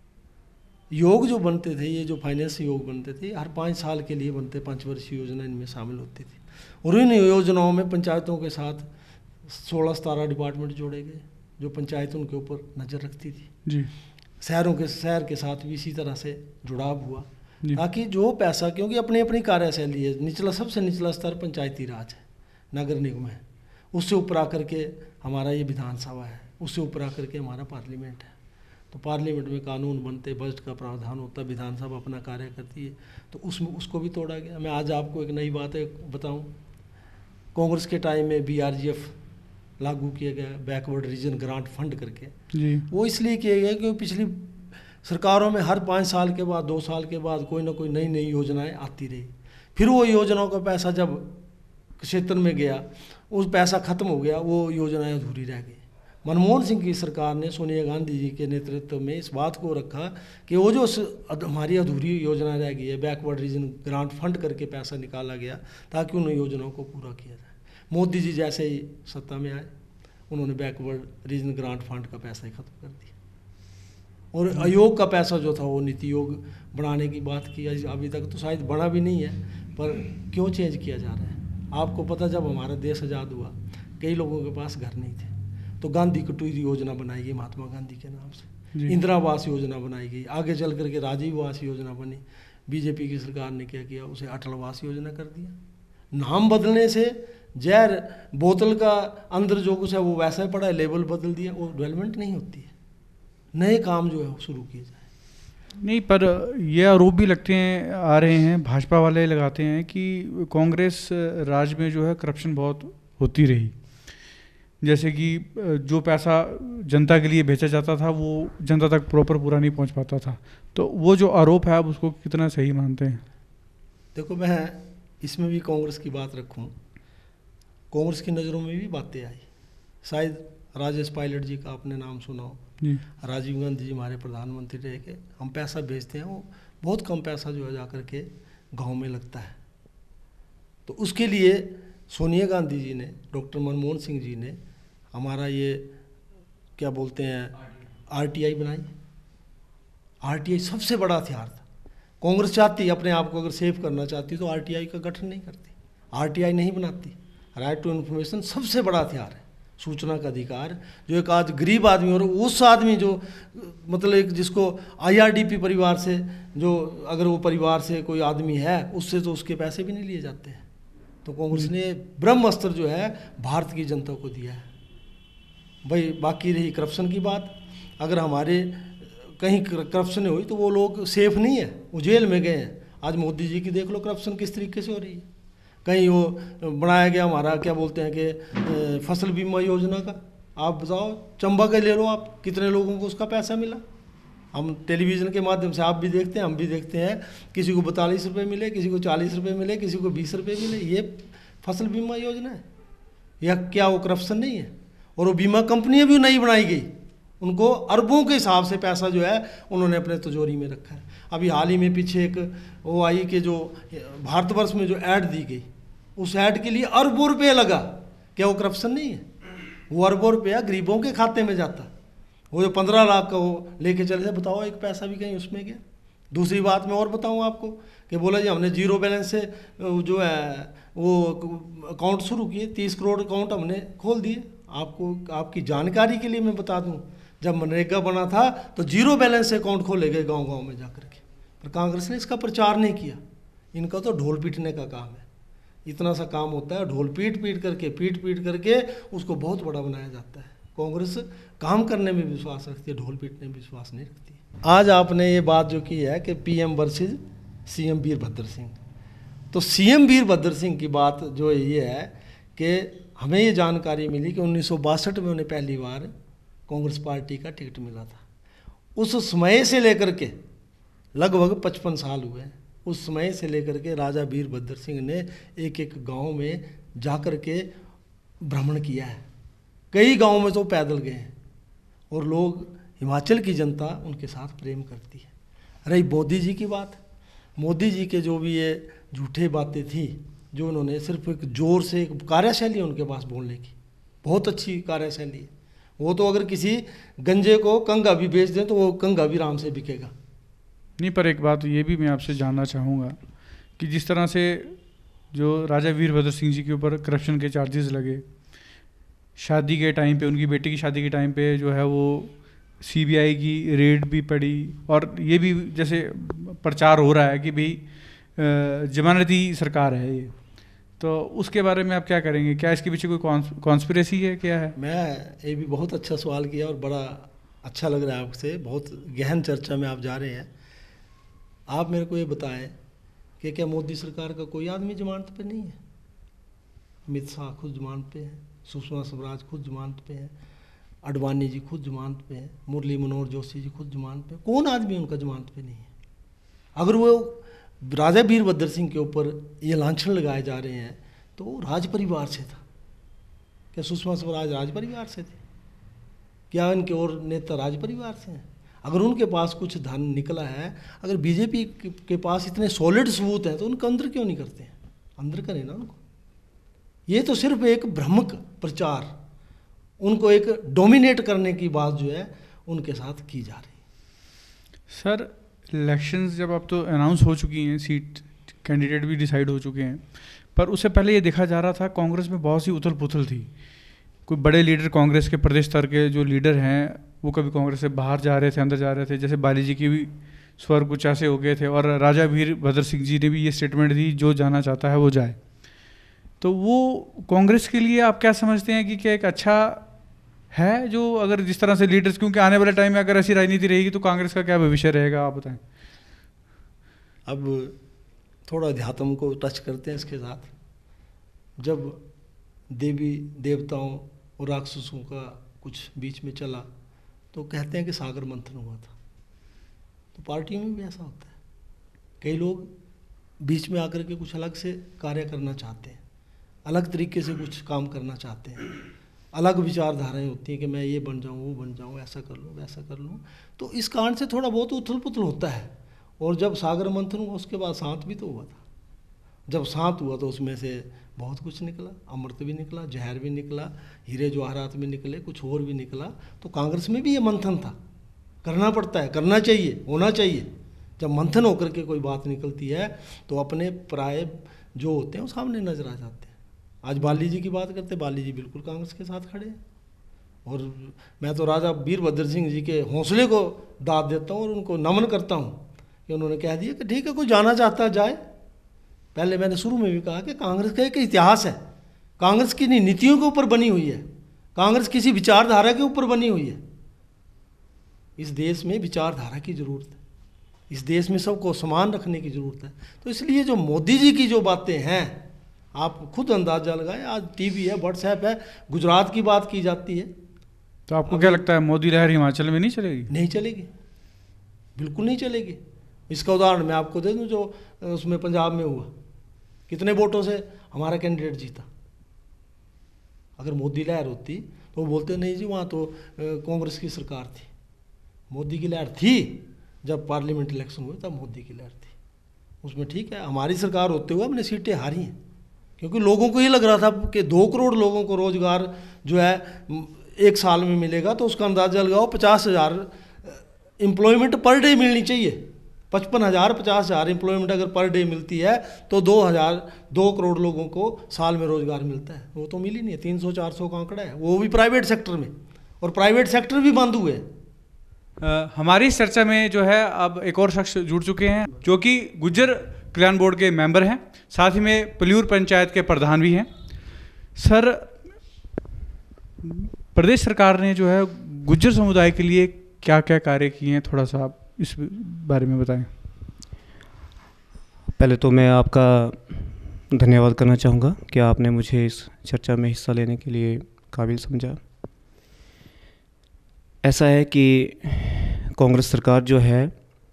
S2: योग जो बनते थे, ये जो फाइनेंस योग बनते थे, हर पाँच साल के लिए बनते, पाँच वर्षीय योजना इनमें शामिल होती थी और इन योजनाओं में पंचायतों के साथ सोलह सतारह डिपार्टमेंट जोड़े गए जो पंचायत उनके ऊपर नज़र रखती थी जी। शहरों के शहर के साथ भी इसी तरह से जुड़ाव हुआ ताकि जो पैसा, क्योंकि अपनी अपनी कार्यशैली है, निचला सबसे निचला स्तर पंचायती राज है, नगर निगम है, उससे ऊपर आकर के हमारा ये विधानसभा है, उससे ऊपर आकर के हमारा पार्लियामेंट है। तो पार्लियामेंट में कानून बनते, बजट का प्रावधान होता, विधानसभा अपना कार्य करती है, तो उसमें उसको भी तोड़ा गया। मैं आज आपको एक नई बात है बताऊं, कांग्रेस के टाइम में बी आर जी एफ लागू किया गया, बैकवर्ड रीजन ग्रांट फंड करके जी। वो इसलिए किया गया क्योंकि पिछली सरकारों में हर पाँच साल के बाद, दो साल के बाद कोई ना कोई नई नई योजनाएं आती रही, फिर वो योजनाओं का पैसा जब क्षेत्र में गया, उस पैसा खत्म हो गया, वो योजनाएं अधूरी रह गई। मनमोहन सिंह की सरकार ने सोनिया गांधी जी के नेतृत्व में इस बात को रखा कि वो जो हमारी अधूरी योजना रह गई है, बैकवर्ड रीजन ग्रांट फंड करके पैसा निकाला गया ताकि उन योजनाओं को पूरा किया जाए। मोदी जी जैसे ही सत्ता में आए, उन्होंने बैकवर्ड रीजन ग्रांट फंड का पैसा ही खत्म कर दिया और आयोग का पैसा जो था वो नीति योग बढ़ाने की बात की। अभी तक तो शायद बढ़ा भी नहीं है, पर क्यों चेंज किया जा रहा है? आपको पता, जब हमारा देश आज़ाद हुआ कई लोगों के पास घर नहीं थे, तो गांधी कुटीर योजना बनाई गई महात्मा गांधी के नाम से, इंदिरा आवास योजना बनाई गई, आगे चल करके राजीव आवास योजना बनी। बीजेपी की सरकार ने क्या किया, उसे अटल आवास योजना कर दिया। नाम बदलने से जहर बोतल का अंदर जो कुछ है वो वैसा ही पड़ा है, लेबल बदल दिया, वो डेवलपमेंट नहीं होती है। नए काम जो है वो शुरू किए जाए।
S1: नहीं, पर ये आरोप भी लगते हैं आ रहे हैं, भाजपा वाले लगाते हैं कि कांग्रेस राज में जो है करप्शन बहुत होती रही, जैसे कि जो पैसा जनता के लिए बेचा जाता था वो जनता तक प्रॉपर पूरा नहीं पहुंच पाता था। तो वो जो आरोप है आप उसको कितना सही मानते हैं?
S2: देखो, मैं इसमें भी कांग्रेस की बात रखूं, कांग्रेस की नज़रों में भी बातें आई। शायद राजेश पायलट जी का आपने नाम सुना हो, राजीव गांधी जी हमारे प्रधानमंत्री रहे कि हम पैसा भेजते हैं, वो बहुत कम पैसा जो है जा कर के गाँव में लगता है। तो उसके लिए सोनिया गांधी जी ने, डॉक्टर मनमोहन सिंह जी ने हमारा ये क्या बोलते हैं आरटीआई बनाई। आरटीआई सबसे बड़ा हथियार था। कांग्रेस चाहती अपने आप को अगर सेव करना चाहती तो आरटीआई का गठन नहीं करती, आरटीआई नहीं बनाती। राइट टू इन्फॉर्मेशन सबसे बड़ा हथियार है, सूचना का अधिकार, जो एक आज गरीब आदमी और उस आदमी जो मतलब एक जिसको आईआरडीपी परिवार से, जो अगर वो परिवार से कोई आदमी है उससे तो उसके पैसे भी नहीं लिए जाते हैं। तो कांग्रेस ने ब्रह्मास्त्र जो है भारत की जनता को दिया है। भाई बाकी रही करप्शन की बात, अगर हमारे कहीं करप्शन हुई तो वो लोग सेफ नहीं है, वो जेल में गए हैं। आज मोदी जी की देख लो करप्शन किस तरीके से हो रही है। कहीं वो बनाया गया हमारा क्या बोलते हैं कि फसल बीमा योजना का, आप बताओ चंबा का ले लो आप, कितने लोगों को उसका पैसा मिला। हम टेलीविज़न के माध्यम से आप भी देखते हैं, हम भी देखते हैं, किसी को बतालीस रुपये मिले, किसी को चालीस रुपये मिले, किसी को बीस रुपये मिले। ये फसल बीमा योजना है या क्या वो करप्शन नहीं है? और वो बीमा कंपनियाँ भी नहीं बनाई गई, उनको अरबों के हिसाब से पैसा जो है उन्होंने अपने तिजोरी में रखा है। अभी हाल ही में पीछे एक वो आई कि जो भारतवर्ष में जो ऐड दी गई, उस ऐड के लिए अरबों रुपये लगा। क्या वो करप्शन नहीं है? वो अरबों रुपया गरीबों के खाते में जाता। वो जो पंद्रह लाख का वो लेके चले थे, बताओ एक पैसा भी कहीं उसमें गया? दूसरी बात मैं और बताऊँ आपको कि बोला जी हमने जीरो बैलेंस से जो है वो अकाउंट शुरू किए, तीस करोड़ अकाउंट हमने खोल दिए। आपको आपकी जानकारी के लिए मैं बता दूं, जब मनरेगा बना था तो जीरो बैलेंस से अकाउंट खोले गए गांव गांव में जाकर के, पर कांग्रेस ने इसका प्रचार नहीं किया। इनका तो ढोल पीटने का काम है, इतना सा काम होता है, ढोल पीट पीट करके पीट पीट करके उसको बहुत बड़ा बनाया जाता है। कांग्रेस काम करने में विश्वास रखती है, ढोल पीटने में विश्वास नहीं रखती। आज आपने ये बात जो की है कि PM versus CM Virbhadra Singh, तो सीएम वीरभद्र सिंह की बात जो ये है कि हमें ये जानकारी मिली कि उन्नीस सौ बासठ में उन्हें पहली बार कांग्रेस पार्टी का टिकट मिला था। उस समय से लेकर के लगभग पचपन साल हुए, उस समय से लेकर के राजा वीरभद्र सिंह ने एक एक गांव में जाकर के भ्रमण किया है। कई गांव में तो पैदल गए हैं और लोग, हिमाचल की जनता उनके साथ प्रेम करती है। रही मोदी जी की बात, मोदी जी के जो भी ये झूठे बातें थी, जो उन्होंने सिर्फ एक जोर से, एक कार्यशैली है उनके पास बोलने की, बहुत अच्छी कार्यशैली है। वो तो अगर किसी गंजे को कंगा भी बेच दें तो वो कंगा भी आराम से बिकेगा।
S1: नहीं, पर एक बात ये भी मैं आपसे जानना चाहूँगा कि जिस तरह से जो राजा वीरभद्र सिंह जी के ऊपर करप्शन के चार्जेस लगे, शादी के टाइम पे, उनकी बेटी की शादी के टाइम पे जो है वो सीबीआई की रेड भी पड़ी, और ये भी जैसे प्रचार हो रहा है कि भाई जमानती सरकार है ये, तो उसके बारे में आप क्या करेंगे? क्या इसके पीछे कोई कॉन्स्पिरेसी है, क्या है?
S2: मैं ये भी बहुत अच्छा सवाल किया और बड़ा अच्छा लग रहा है आपसे, बहुत गहन चर्चा में आप जा रहे हैं। आप मेरे को ये बताएं कि क्या मोदी सरकार का कोई आदमी जमानत पे नहीं है? अमित शाह खुद जमानत पे है, सुषमा स्वराज खुद जमानत पे है, अडवाणी जी खुद जमानत पे है, मुरली मनोहर जोशी जी खुद जमानत पे। कौन आदमी उनका जमानत पे नहीं है? अगर वो राजा वीरभद्र सिंह के ऊपर ये लांछन लगाए जा रहे हैं तो वो राज परिवार से था। क्या सुषमा स्वराज राज परिवार से थे? क्या इनके और नेता राज परिवार से हैं? अगर उनके पास कुछ धन निकला है, अगर बीजेपी के पास इतने सॉलिड सबूत हैं तो उनका अंदर क्यों नहीं करते हैं? अंदर करें ना उनको। ये तो सिर्फ एक भ्रामक प्रचार, उनको एक डोमिनेट करने की बात जो है उनके साथ की जा रही है।
S1: सर, इलेक्शंस जब अब तो अनाउंस हो चुकी हैं, सीट कैंडिडेट भी डिसाइड हो चुके हैं, पर उससे पहले ये देखा जा रहा था कांग्रेस में बहुत सी उथल पुथल थी। कोई बड़े लीडर, कांग्रेस के प्रदेश स्तर के जो लीडर हैं, वो कभी कांग्रेस से बाहर जा रहे थे, अंदर जा रहे थे। जैसे बाली जी की भी स्वर कुछ ऐसे हो गए थे, और राजा वीरभद्र सिंह जी ने भी ये स्टेटमेंट दी, जो जाना चाहता है वो जाए। तो वो कांग्रेस के लिए आप क्या समझते हैं कि क्या एक अच्छा है, जो अगर जिस तरह से लीडर्स, क्योंकि आने वाले टाइम में अगर ऐसी राजनीति रहेगी तो कांग्रेस का क्या भविष्य रहेगा, आप बताएं।
S2: अब थोड़ा अध्यात्म को टच करते हैं इसके साथ। जब देवी देवताओं और राक्षसों का कुछ बीच में चला तो कहते हैं कि सागर मंथन हुआ था। तो पार्टियों में भी ऐसा होता है, कई लोग बीच में आकर के कुछ अलग से कार्य करना चाहते हैं, अलग तरीके से कुछ काम करना चाहते हैं, अलग विचारधाराएं होती हैं कि मैं ये बन जाऊं, वो बन जाऊं, ऐसा कर लूं, वैसा कर लूं। तो इस कारण से थोड़ा बहुत उथल पुथल होता है। और जब सागर मंथन हुआ उसके बाद शांत भी तो हुआ था। जब शांत हुआ तो उसमें से बहुत कुछ निकला, अमृत भी निकला, जहर भी निकला, हीरे जवाहरात भी निकले, कुछ और भी निकला। तो कांग्रेस में भी ये मंथन था, करना पड़ता है, करना चाहिए, होना चाहिए। जब मंथन होकर के कोई बात निकलती है तो अपने प्राय जो होते हैं वो सामने नजर आ जाते हैं। आज बाली जी की बात करते, बाली जी बिल्कुल कांग्रेस के साथ खड़े हैं। और मैं तो राजा वीरभद्र सिंह जी के हौसले को दाद देता हूँ और उनको नमन करता हूँ कि उन्होंने कह दिया कि ठीक है, कोई जाना चाहता जाए। पहले मैंने शुरू में भी कहा कि कांग्रेस का एक इतिहास है, कांग्रेस की नीतियों के ऊपर बनी हुई है, कांग्रेस किसी विचारधारा के ऊपर बनी हुई है। इस देश में विचारधारा की ज़रूरत है, इस देश में सबको समान रखने की ज़रूरत है। तो इसलिए जो मोदी जी की जो बातें हैं, आप खुद अंदाजा लगाएं। आज टीवी है, व्हाट्सएप है, गुजरात की बात की जाती है।
S1: तो आपको क्या लगता है मोदी लहर हिमाचल में नहीं चलेगी?
S2: नहीं चलेगी, बिल्कुल नहीं चलेगी। इसका उदाहरण मैं आपको दे दूं, जो उसमें पंजाब में हुआ, कितने वोटों से हमारा कैंडिडेट जीता। अगर मोदी लहर होती तो वो बोलते नहीं जी वहाँ तो कांग्रेस की सरकार थी। मोदी की लहर थी, जब पार्लियामेंट इलेक्शन हुए तब मोदी की लहर थी, उसमें ठीक है। हमारी सरकार होते हुए हमने सीटें हारी हैं, क्योंकि लोगों को ये लग रहा था कि दो करोड़ लोगों को रोज़गार जो है एक साल में मिलेगा, तो उसका अंदाज़ा लगाओ पचास हज़ार एम्प्लॉयमेंट पर डे मिलनी चाहिए। पचपन हज़ार पचास हज़ार एम्प्लॉयमेंट अगर पर डे मिलती है तो दो हज़ार दो करोड़ लोगों को साल में रोज़गार मिलता है। वो तो मिल ही नहीं है, तीन सौ चार सौ का आंकड़ा है, वो भी प्राइवेट सेक्टर में, और प्राइवेट सेक्टर भी बंद हुए हैं।
S1: आ, हमारी इस चर्चा में जो है अब एक और शख्स जुड़ चुके हैं जो कि गुज्जर कल्याण बोर्ड के मेंबर हैं, साथ ही में पलियूर पंचायत के प्रधान भी हैं। सर, प्रदेश सरकार ने जो है गुज्जर समुदाय के लिए क्या क्या कार्य किए हैं, थोड़ा सा आप इस बारे में बताएं।
S5: पहले तो मैं आपका धन्यवाद करना चाहूँगा कि आपने मुझे इस चर्चा में हिस्सा लेने के लिए काबिल समझा। ऐसा है कि कांग्रेस सरकार जो है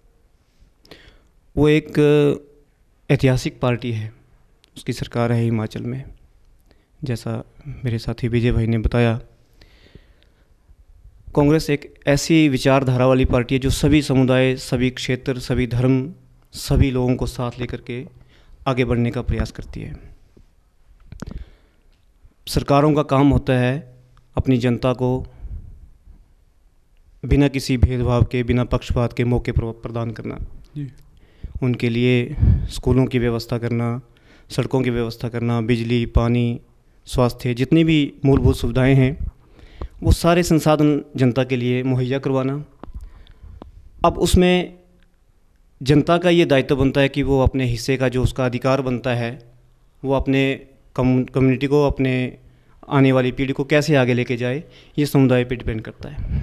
S5: वो एक ऐतिहासिक पार्टी है, उसकी सरकार है हिमाचल में। जैसा मेरे साथी विजय भाई ने बताया, कांग्रेस एक ऐसी विचारधारा वाली पार्टी है जो सभी समुदाय, सभी क्षेत्र, सभी धर्म, सभी लोगों को साथ लेकर के आगे बढ़ने का प्रयास करती है। सरकारों का काम होता है अपनी जनता को बिना किसी भेदभाव के, बिना पक्षपात के मौके प्रदान करना, उनके लिए स्कूलों की व्यवस्था करना, सड़कों की व्यवस्था करना, बिजली, पानी, स्वास्थ्य, जितनी भी मूलभूत सुविधाएं हैं वो सारे संसाधन जनता के लिए मुहैया करवाना। अब उसमें जनता का ये दायित्व बनता है कि वो अपने हिस्से का, जो उसका अधिकार बनता है, वो अपने कम्युनिटी को, अपने आने वाली पीढ़ी को कैसे आगे लेके जाए, ये समुदाय पे डिपेंड करता है।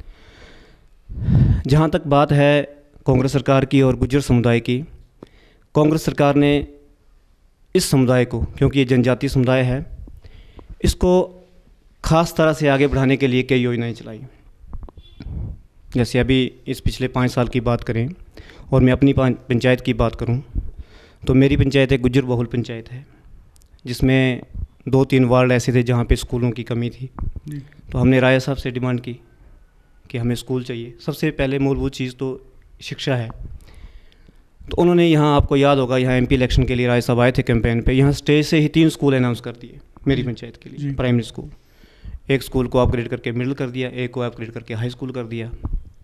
S5: जहाँ तक बात है कांग्रेस सरकार की और गुज्जर समुदाय की, कांग्रेस सरकार ने इस समुदाय को, क्योंकि ये जनजातीय समुदाय है, इसको ख़ास तरह से आगे बढ़ाने के लिए कई योजनाएं चलाई। जैसे अभी इस पिछले पाँच साल की बात करें और मैं अपनी पंचायत की बात करूं, तो मेरी पंचायत एक गुज्जर बहुल पंचायत है, जिसमें दो तीन वार्ड ऐसे थे जहां पे स्कूलों की कमी थी। तो हमने राय साहब से डिमांड की कि हमें स्कूल चाहिए। सबसे पहले मूलभूत चीज़ तो शिक्षा है। तो उन्होंने यहाँ, आपको याद होगा, यहाँ एमपी इलेक्शन के लिए राय साहब आए थे कैंपेन पे, यहाँ स्टेज से ही तीन स्कूल अनाउंस कर दिए मेरी पंचायत के लिए, प्राइमरी स्कूल। एक स्कूल को अपग्रेड करके मिडिल कर दिया, एक को अपग्रेड करके हाई स्कूल कर दिया।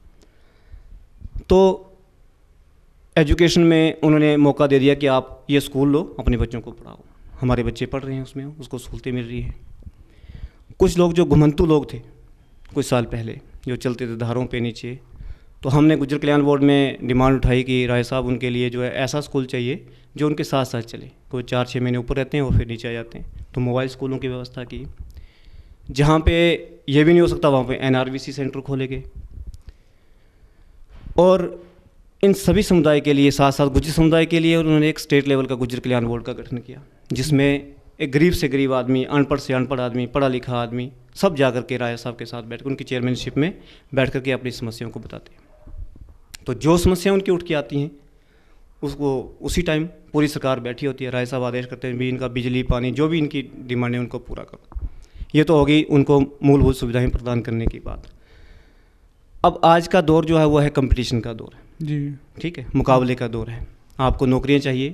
S5: तो एजुकेशन में उन्होंने मौका दे दिया कि आप ये स्कूल लो, अपने बच्चों को पढ़ाओ। हमारे बच्चे पढ़ रहे हैं उसमें, उसको सहूलतें मिल रही हैं। कुछ लोग जो घुमंतु लोग थे कुछ साल पहले, जो चलते थे धारों पे नीचे, तो हमने गुज्जर कल्याण बोर्ड में डिमांड उठाई कि राय साहब उनके लिए जो है ऐसा स्कूल चाहिए जो उनके साथ साथ चले। कोई चार छः महीने ऊपर रहते हैं और फिर नीचे आ जाते हैं। तो मोबाइल स्कूलों की व्यवस्था की। जहाँ पे ये भी नहीं हो सकता वहाँ पे एनआरवीसी सेंटर खोलेंगे। और इन सभी समुदाय के लिए, साथ साथ गुज्जर समुदाय के लिए उन्होंने एक स्टेट लेवल का गुज्जर कल्याण बोर्ड का गठन किया, जिसमें एक गरीब से गरीब आदमी, अनपढ़ से अनपढ़ आदमी, पढ़ा लिखा आदमी, सब जा कर के राय साहब के साथ बैठ कर, उनकी चेयरमैनशिप में बैठ कर के अपनी समस्याओं को बताते हैं। तो जो समस्या उनकी उठ के आती हैं उसको उसी टाइम पूरी सरकार बैठी होती है, राय साहब आदेश करते हैं भी इनका बिजली, पानी, जो भी इनकी डिमांड है उनको पूरा करो। ये तो होगी उनको मूलभूत सुविधाएं प्रदान करने की बात। अब आज का दौर जो है वो है कंपटीशन का दौर है जी, ठीक है, मुकाबले का दौर है। आपको नौकरियां चाहिए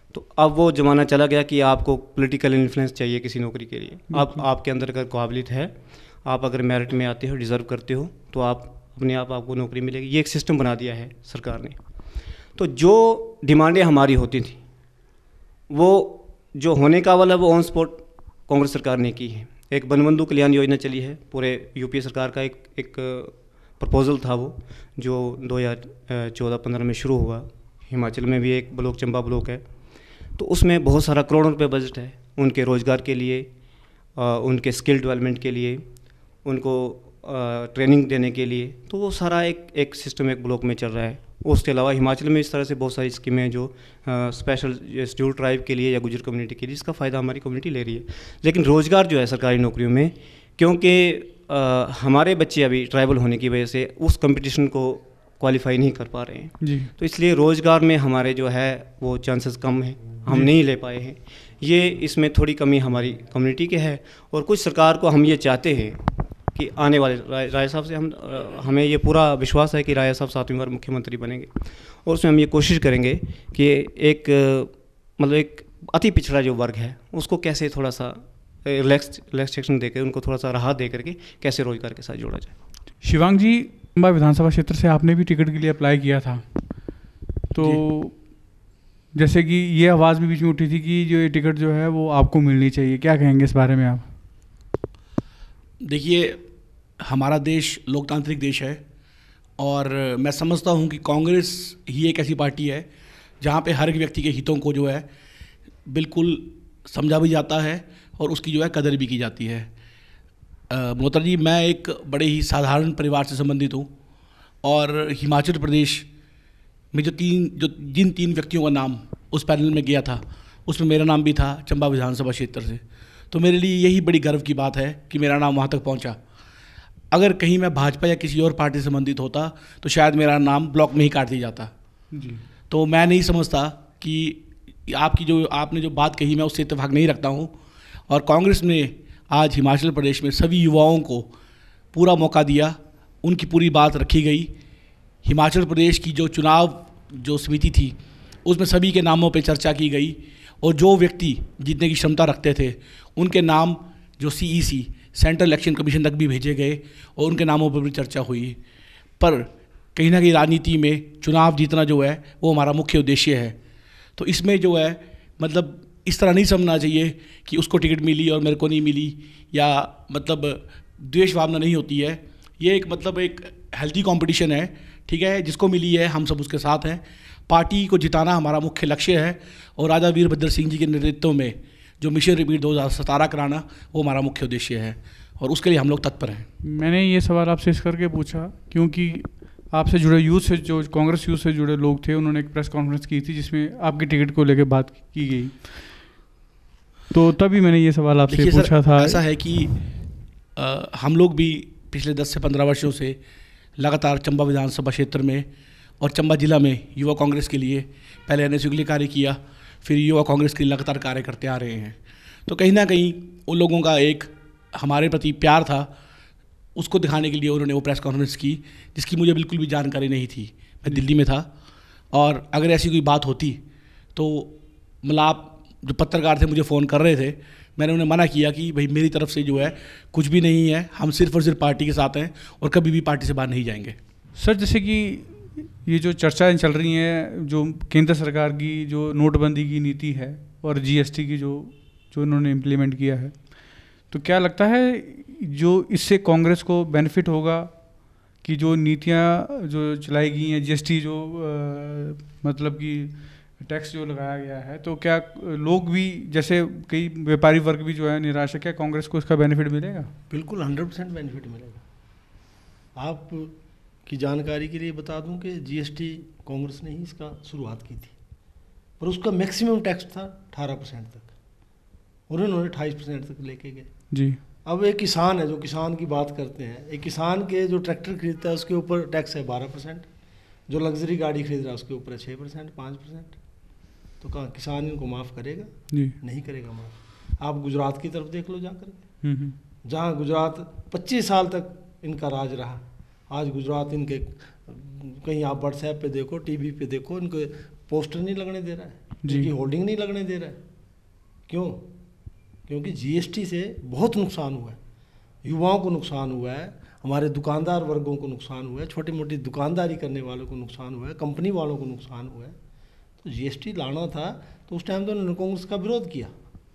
S5: तो अब वो ज़माना चला गया कि आपको पॉलिटिकल इन्फ्लुएंस चाहिए किसी नौकरी के लिए। आप आपके अंदर अगर काबिलियत है, आप अगर मेरिट में आते हो, डिज़र्व करते हो, तो आप अपने आप आपको नौकरी मिलेगी। ये एक सिस्टम बना दिया है सरकार ने। तो जो डिमांडें हमारी होती थी, वो जो होने का वाला वो ऑन स्पॉट कांग्रेस सरकार ने की है। एक वनबंधु कल्याण योजना चली है, पूरे यूपीए सरकार का एक एक प्रपोजल था वो, जो दो हज़ार चौदह पंद्रह में शुरू हुआ। हिमाचल में भी एक ब्लॉक चंबा ब्लॉक है, तो उसमें बहुत सारा करोड़ों रुपए बजट है उनके रोज़गार के लिए, उनके स्किल डेवलपमेंट के लिए, उनको ट्रेनिंग देने के लिए। तो वो सारा एक एक सिस्टम एक ब्लॉक में चल रहा है। उसके अलावा हिमाचल में इस तरह से बहुत सारी स्कीमें हैं जो स्पेशल शेड्यूल ट्राइब के लिए या गुजर कम्युनिटी के लिए, जिसका फ़ायदा हमारी कम्युनिटी ले रही है। लेकिन रोज़गार जो है सरकारी नौकरियों में, क्योंकि आ, हमारे बच्चे अभी ट्राइबल होने की वजह से उस कंपटीशन को क्वालिफाई नहीं कर पा रहे हैं
S1: जी।
S5: तो इसलिए रोज़गार में हमारे जो है वो चांसेस कम है, हम नहीं ले पाए हैं। ये इसमें थोड़ी कमी हमारी कम्युनिटी के है। और कुछ सरकार को हम ये चाहते हैं कि आने वाले राय राय साहब से हम हमें ये पूरा विश्वास है कि राय साहब सातवीं बार मुख्यमंत्री बनेंगे, और उसमें हम ये कोशिश करेंगे कि एक मतलब एक अति पिछड़ा जो वर्ग है उसको कैसे थोड़ा सा रिलैक्स रिलैक्सेशन देकर, उनको थोड़ा सा राहत दे करके कैसे रोजगार के साथ जोड़ा जाए।
S1: शिवांग जी, चंबा विधानसभा क्षेत्र से आपने भी टिकट के लिए अप्लाई किया था, तो जैसे कि ये आवाज़ भी बीच में उठी थी कि जो ये टिकट जो है वो आपको मिलनी चाहिए, क्या कहेंगे इस बारे में आप?
S3: देखिए, हमारा देश लोकतांत्रिक देश है, और मैं समझता हूँ कि कांग्रेस ही एक ऐसी पार्टी है जहाँ पे हर एक व्यक्ति के हितों को जो है बिल्कुल समझा भी जाता है और उसकी जो है कदर भी की जाती है। मोहतर जी, मैं एक बड़े ही साधारण परिवार से संबंधित हूँ, और हिमाचल प्रदेश में जो तीन जो जिन तीन व्यक्तियों का नाम उस पैनल में गया था, उसमें मेरा नाम भी था चंबा विधानसभा क्षेत्र से। तो मेरे लिए यही बड़ी गर्व की बात है कि मेरा नाम वहाँ तक पहुँचा। अगर कहीं मैं भाजपा या किसी और पार्टी से संबंधित होता तो शायद मेरा नाम ब्लॉक में ही काट दिया जाता
S1: जी।
S3: तो मैं नहीं समझता कि आपकी जो आपने जो बात कही, मैं उससे इत्तेफाक नहीं रखता हूँ। और कांग्रेस ने आज हिमाचल प्रदेश में सभी युवाओं को पूरा मौका दिया, उनकी पूरी बात रखी गई। हिमाचल प्रदेश की जो चुनाव जो समिति थी उसमें सभी के नामों पे चर्चा की गई, और जो व्यक्ति जीतने की क्षमता रखते थे उनके नाम जो सीईसी सेंट्रल इलेक्शन कमीशन तक भी भेजे गए और उनके नामों पर भी चर्चा हुई। पर कहीं ना कहीं राजनीति में चुनाव जीतना जो है वो हमारा मुख्य उद्देश्य है। तो इसमें जो है मतलब इस तरह नहीं समझना चाहिए कि उसको टिकट मिली और मेरे को नहीं मिली, या मतलब द्वेष भावना नहीं होती है। ये एक मतलब एक हेल्थी कंपटीशन है, ठीक है। जिसको मिली है हम सब उसके साथ हैं। पार्टी को जिताना हमारा मुख्य लक्ष्य है, और राजा वीरभद्र सिंह जी के नेतृत्व में जो मिशन रिपीट दो हज़ार सतारह कराना वो हमारा मुख्य उद्देश्य है, और उसके लिए हम लोग तत्पर हैं।
S1: मैंने ये सवाल आपसे इस करके पूछा क्योंकि आपसे जुड़े यूथ से, जो कांग्रेस यूथ से जुड़े लोग थे, उन्होंने एक प्रेस कॉन्फ्रेंस की थी जिसमें आपकी टिकट को लेकर बात की गई, तो तभी मैंने ये सवाल आपसे पूछा था।
S3: ऐसा है कि आ, हम लोग भी पिछले दस से पंद्रह वर्षों से लगातार चंबा विधानसभा क्षेत्र में और चंबा जिला में युवा कांग्रेस के लिए पहले एन एस यू के लिए कार्य किया, फिर युवा कांग्रेस के लिए लगातार कार्य करते आ रहे हैं। तो कहीं ना कहीं उन लोगों का एक हमारे प्रति प्यार था, उसको दिखाने के लिए उन्होंने वो प्रेस कॉन्फ्रेंस की, जिसकी मुझे बिल्कुल भी जानकारी नहीं थी। मैं दिल्ली में था, और अगर ऐसी कोई बात होती तो मतलब आप जो पत्रकार थे मुझे फ़ोन कर रहे थे, मैंने उन्हें मना किया कि भाई मेरी तरफ से जो है कुछ भी नहीं है, हम सिर्फ और सिर्फ पार्टी के साथ हैं और कभी भी पार्टी से बाहर नहीं जाएंगे।
S1: सर, जैसे कि ये जो चर्चाएं चल रही हैं, जो केंद्र सरकार की जो नोटबंदी की नीति है और जीएसटी की जो जो उन्होंने इम्प्लीमेंट किया है, तो क्या लगता है जो इससे कांग्रेस को बेनिफिट होगा कि जो नीतियां जो चलाई गई हैं, जीएसटी जो आ, मतलब कि टैक्स जो लगाया गया है, तो क्या लोग भी, जैसे कई व्यापारी वर्ग भी जो है निराश है, क्या कांग्रेस को इसका बेनिफिट मिलेगा?
S2: बिल्कुल हंड्रेड परसेंट बेनिफिट मिलेगा। आप की जानकारी के लिए बता दूं कि जीएसटी कांग्रेस ने ही इसका शुरुआत की थी, पर उसका मैक्सिमम टैक्स था अठारह परसेंट तक, और उन्होंने अट्ठाईस परसेंट तक लेके गए
S1: जी।
S2: अब एक किसान है, जो किसान की बात करते हैं, एक किसान के जो ट्रैक्टर खरीदता है उसके ऊपर टैक्स है बारह परसेंट, जो लग्जरी गाड़ी खरीद रहा है उसके ऊपर है छः परसेंट पाँच परसेंट। तो कहाँ किसान इनको माफ़ करेगा?
S1: जी
S2: नहीं करेगा माफ़। आप गुजरात की तरफ देख लो जाकर, जहाँ गुजरात पच्चीस साल तक इनका राज रहा, आज गुजरात इनके कहीं आप व्हाट्सएप पे देखो, टीवी पे देखो, इनके पोस्टर नहीं लगने दे रहा है।
S1: जी।
S2: उनकी होल्डिंग नहीं लगने दे रहा है। क्यों? क्योंकि जीएसटी से बहुत नुकसान हुआ है, युवाओं को नुकसान हुआ है, हमारे दुकानदार वर्गों को नुकसान हुआ है, छोटी मोटी दुकानदारी करने वालों को नुकसान हुआ है, कंपनी वालों को नुकसान हुआ है। तो जीएसटी लाना था तो उस टाइम तो उन्होंने कांग्रेस का विरोध किया।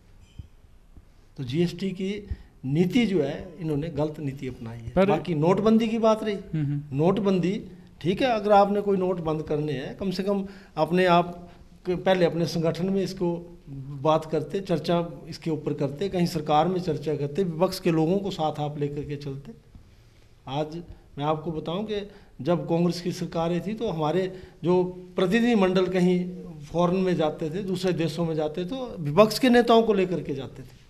S2: तो जीएसटी की नीति जो है इन्होंने गलत नीति अपनाई है।
S1: पर-
S2: बाकी नोटबंदी की बात रही,
S1: हम्म, हम्म।
S2: नोटबंदी ठीक है, अगर आपने कोई नोट बंद करने हैं कम से कम अपने आप के- पहले अपने संगठन में इसको बात करते, चर्चा इसके ऊपर करते, कहीं सरकार में चर्चा करते, विपक्ष के लोगों को साथ आप लेकर के चलते। आज मैं आपको बताऊं कि जब कांग्रेस की सरकारें थी तो हमारे जो प्रतिनिधिमंडल कहीं फॉरेन में जाते थे, दूसरे देशों में जाते तो विपक्ष के नेताओं को लेकर के जाते थे।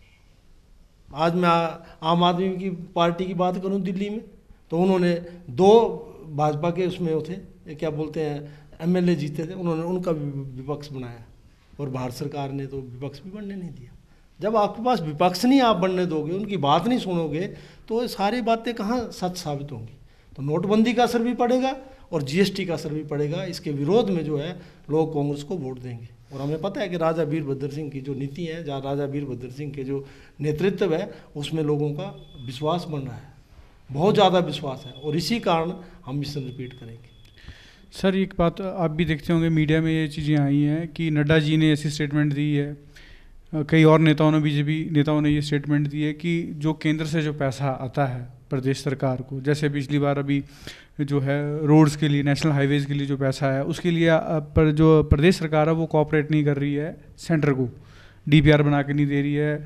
S2: आज मैं आ- आम आदमी की पार्टी की बात करूं दिल्ली में, तो उन्होंने दो भाजपा के उसमें वो थे, ये क्या बोलते हैं, एमएलए जीते थे, उन्होंने उनका भी विपक्ष बनाया, और भारत सरकार ने तो विपक्ष भी बनने नहीं दिया। जब आपके पास विपक्ष नहीं आप बनने दोगे, उनकी बात नहीं सुनोगे, तो ये सारी बातें कहाँ सच साबित होंगी। तो नोटबंदी का असर भी पड़ेगा और जीएसटी का असर भी पड़ेगा। इसके विरोध में जो है लोग कांग्रेस को वोट देंगे। और हमें पता है कि राजा वीरभद्र सिंह की जो नीति है, जहाँ राजा वीरभद्र सिंह के जो नेतृत्व है उसमें लोगों का विश्वास बन रहा है, बहुत ज़्यादा विश्वास है, और इसी कारण हम मिशन रिपीट करेंगे।
S1: सर एक बात आप भी देखते होंगे, मीडिया में ये चीज़ें आई हैं कि नड्डा जी ने ऐसी स्टेटमेंट दी है, अ, कई और नेताओं ने, बीजेपी नेताओं ने ये स्टेटमेंट दी है कि जो केंद्र से जो पैसा आता है प्रदेश सरकार को, जैसे पिछली बार अभी जो है रोड्स के लिए, नेशनल हाईवेज़ के लिए जो पैसा है, उसके लिए अ, पर जो प्रदेश सरकार है वो कोऑपरेट नहीं कर रही है सेंटर को, डीपीआर बना के नहीं दे रही है,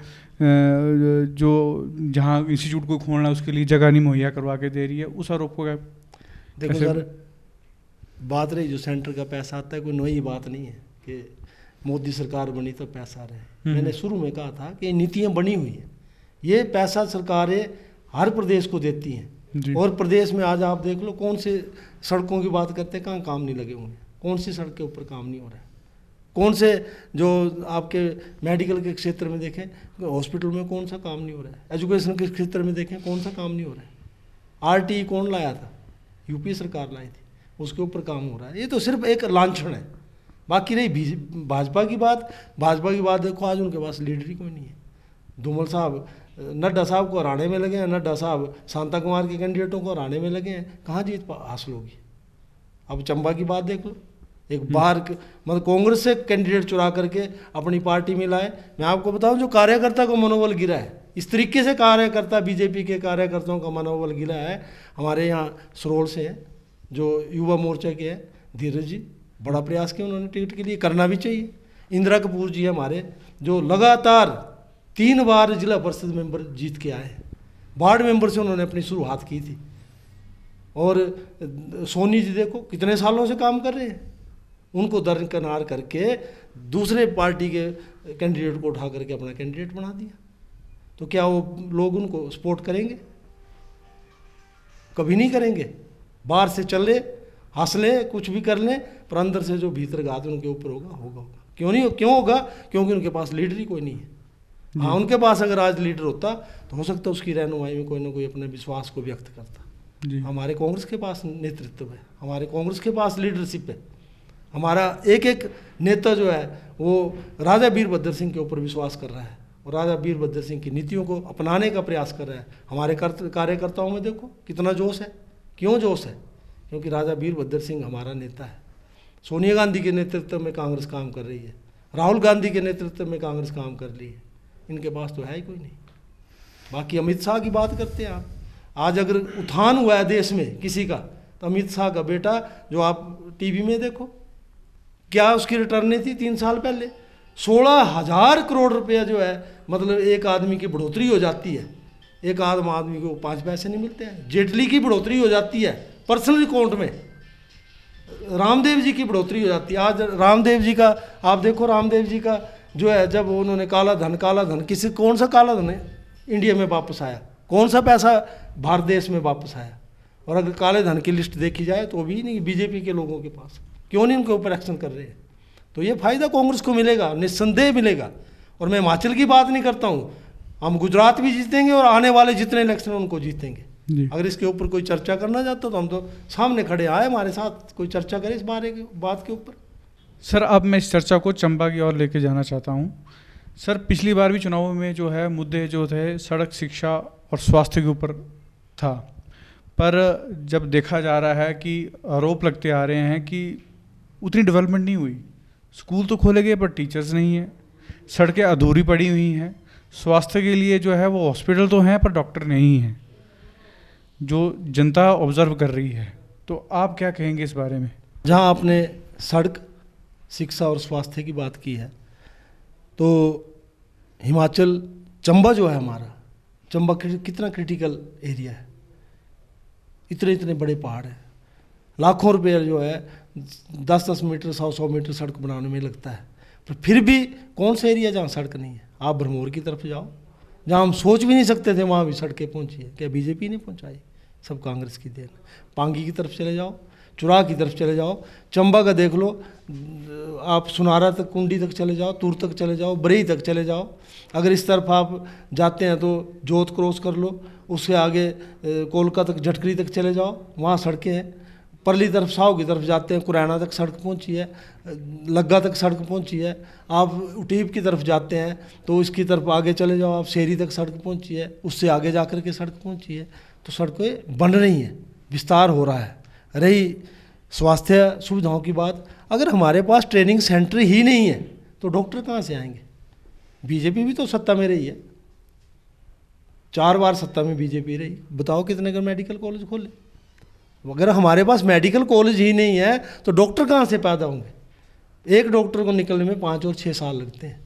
S1: अ, जो जहाँ इंस्टीट्यूट को खोलना है उसके लिए जगह नहीं मुहैया करवा के दे रही है। उस आरोप को क्या
S2: देखो
S1: कैसे-
S2: सर, बात रही जो सेंटर का पैसा आता है, कोई नई बात नहीं है कि मोदी सरकार बनी तो पैसा रहे। मैंने शुरू में कहा था कि नीतियाँ बनी हुई हैं, ये पैसा सरकारें हर प्रदेश को देती
S1: जी।
S2: हैं, और प्रदेश में आज आप देख लो कौन से सड़कों की बात करते हैं, कहाँ काम नहीं लगे हुए हैं, कौन सी सड़क के ऊपर काम नहीं हो रहा है, कौन से जो आपके मेडिकल के क्षेत्र में देखें हॉस्पिटल में कौन सा काम नहीं हो रहा है, एजुकेशन के क्षेत्र में देखें कौन सा काम नहीं हो रहा है। आरटीई कौन लाया था? यूपी सरकार लाई थी, उसके ऊपर काम हो रहा है। ये तो सिर्फ एक लांछन है। बाकी रही बी- भाजपा की बात, भाजपा की बात देखो, आज उनके पास लीडर ही कोई नहीं है। धूमल साहब नड्डा साहब को हराने में लगे हैं, नड्डा साहब शांता कुमार के कैंडिडेटों को हराने में लगे हैं, कहाँ जीत पा- हासिल होगी। अब चंबा की बात देख लो, एक बाहर के- मतलब कांग्रेस से कैंडिडेट चुरा करके अपनी पार्टी में लाए। मैं आपको बताऊं, जो कार्यकर्ता को मनोबल गिरा है, इस तरीके से कार्यकर्ता, बीजेपी के कार्यकर्ताओं का मनोबल गिरा है। हमारे यहाँ सरोल से है, जो युवा मोर्चा के हैं, धीरज जी, बड़ा प्रयास किया उन्होंने टिकट के लिए, करना भी चाहिए। इंदिरा कपूर जी हमारे, जो लगातार तीन बार जिला परिषद मेंबर जीत के आए हैं, वार्ड मेंबर से उन्होंने अपनी शुरुआत की थी। और सोनी जी देखो कितने सालों से काम कर रहे हैं, उनको दरकिनार करके दूसरे पार्टी के कैंडिडेट को उठा करके अपना कैंडिडेट बना दिया। तो क्या वो लोग उनको सपोर्ट करेंगे? कभी नहीं करेंगे। बाहर से चले, हंस लें, कुछ भी कर लें, पर अंदर से जो भीतर घात उनके ऊपर होगा होगा होगा क्यों नहीं? क्यों होगा? क्योंकि उनके पास लीडर ही कोई नहीं है। हाँ, उनके पास अगर आज लीडर होता तो हो सकता है उसकी रहनुमाई में कोई ना कोई अपने विश्वास को व्यक्त करता।
S1: जी।
S2: हमारे कांग्रेस के पास नेतृत्व है, हमारे कांग्रेस के पास लीडरशिप है। हमारा एक एक नेता जो है वो राजा वीरभद्र सिंह के ऊपर विश्वास कर रहा है और राजा वीरभद्र सिंह की नीतियों को अपनाने का प्रयास कर रहा है। हमारे कार्यकर्ताओं में देखो कितना जोश है। क्यों जोश है? क्योंकि राजा वीरभद्र सिंह हमारा नेता है। सोनिया गांधी के नेतृत्व में कांग्रेस काम कर रही है, राहुल गांधी के नेतृत्व में कांग्रेस काम कर रही है। इनके पास तो है ही कोई नहीं। बाकी अमित शाह की बात करते हैं आप, आज अगर उत्थान हुआ है देश में किसी का, तो अमित शाह का बेटा, जो आप टीवी में देखो, क्या उसकी रिटर्नें थी तीन साल पहले, सोलह हजार करोड़ रुपया जो है, मतलब एक आदमी की बढ़ोतरी हो जाती है। एक आदम आदमी को पाँच पैसे नहीं मिलते हैं। जेटली की बढ़ोतरी हो जाती है पर्सनल अकाउंट में, रामदेव जी की बढ़ोतरी हो जाती है। आज रामदेव जी का आप देखो, रामदेव जी का जो है, जब उन्होंने काला धन काला धन किसी कौन सा काला धन है इंडिया में वापस आया, कौन सा पैसा भारत देश में वापस आया? और अगर काले धन की लिस्ट देखी जाए तो भी नहीं बीजेपी के लोगों के पास, क्यों नहीं उनके ऊपर एक्शन कर रहे हैं? तो ये फायदा कांग्रेस को मिलेगा, निस्संदेह मिलेगा। और मैं हिमाचल की बात नहीं करता हूँ, हम गुजरात भी जीतेंगे और आने वाले जितने इलेक्शन उनको जीतेंगे। अगर इसके ऊपर कोई चर्चा करना चाहता तो हम तो सामने खड़े आए, हमारे साथ कोई चर्चा करे इस बारे की बात के ऊपर।
S1: सर अब मैं इस चर्चा को चंबा की ओर लेके जाना चाहता हूँ। सर पिछली बार भी चुनावों में जो है मुद्दे जो थे सड़क, शिक्षा और स्वास्थ्य के ऊपर था, पर जब देखा जा रहा है कि आरोप लगते आ रहे हैं कि उतनी डेवलपमेंट नहीं हुई। स्कूल तो खोले गए पर टीचर्स नहीं हैं, सड़कें अधूरी पड़ी हुई हैं, स्वास्थ्य के लिए जो है वो हॉस्पिटल तो हैं पर डॉक्टर नहीं हैं, जो जनता ऑब्जर्व कर रही है। तो आप क्या कहेंगे इस बारे में?
S2: जहाँ आपने सड़क, शिक्षा और स्वास्थ्य की बात की है, तो हिमाचल, चंबा जो है हमारा, चंबा कितना क्रिटिकल एरिया है, इतने इतने बड़े पहाड़ हैं, लाखों रुपये जो है दस दस मीटर, सौ सौ मीटर सड़क बनाने में लगता है, पर फिर भी कौन सा एरिया जहाँ सड़क नहीं है? आप भरमौर की तरफ जाओ, जहाँ हम सोच भी नहीं सकते थे वहाँ भी सड़कें पहुँची है। क्या बीजेपी ने पहुँचाई? सब कांग्रेस की देन। पांगी की तरफ चले जाओ, चुराह की तरफ चले जाओ, चंबा का देख लो, आप सुनारा तक, कुंडी तक चले जाओ, तूर तक चले जाओ, बरई तक चले जाओ। अगर इस तरफ आप जाते हैं तो जोत क्रॉस कर लो, उससे आगे कोलका तक, झटकरी तक चले जाओ, वहाँ सड़कें हैं। परली तरफ साव की तरफ जाते हैं, कुरैना तक सड़क पहुंची है, लग्गा तक सड़क पहुंची है। आप उटीप की तरफ जाते हैं तो इसकी तरफ आगे चले जाओ, आप शेरी तक सड़क पहुंची है, उससे आगे जा कर के सड़क पहुंची है। तो सड़कें बन रही हैं, विस्तार हो रहा है। रही स्वास्थ्य सुविधाओं की बात, अगर हमारे पास ट्रेनिंग सेंटर ही नहीं है तो डॉक्टर कहाँ से आएंगे? बीजेपी भी तो सत्ता में रही है, चार बार सत्ता में बीजेपी रही, बताओ कितने का मेडिकल कॉलेज खोले? अगर हमारे पास मेडिकल कॉलेज ही नहीं है तो डॉक्टर कहाँ से पैदा होंगे? एक डॉक्टर को निकलने में पाँच और छः साल लगते हैं।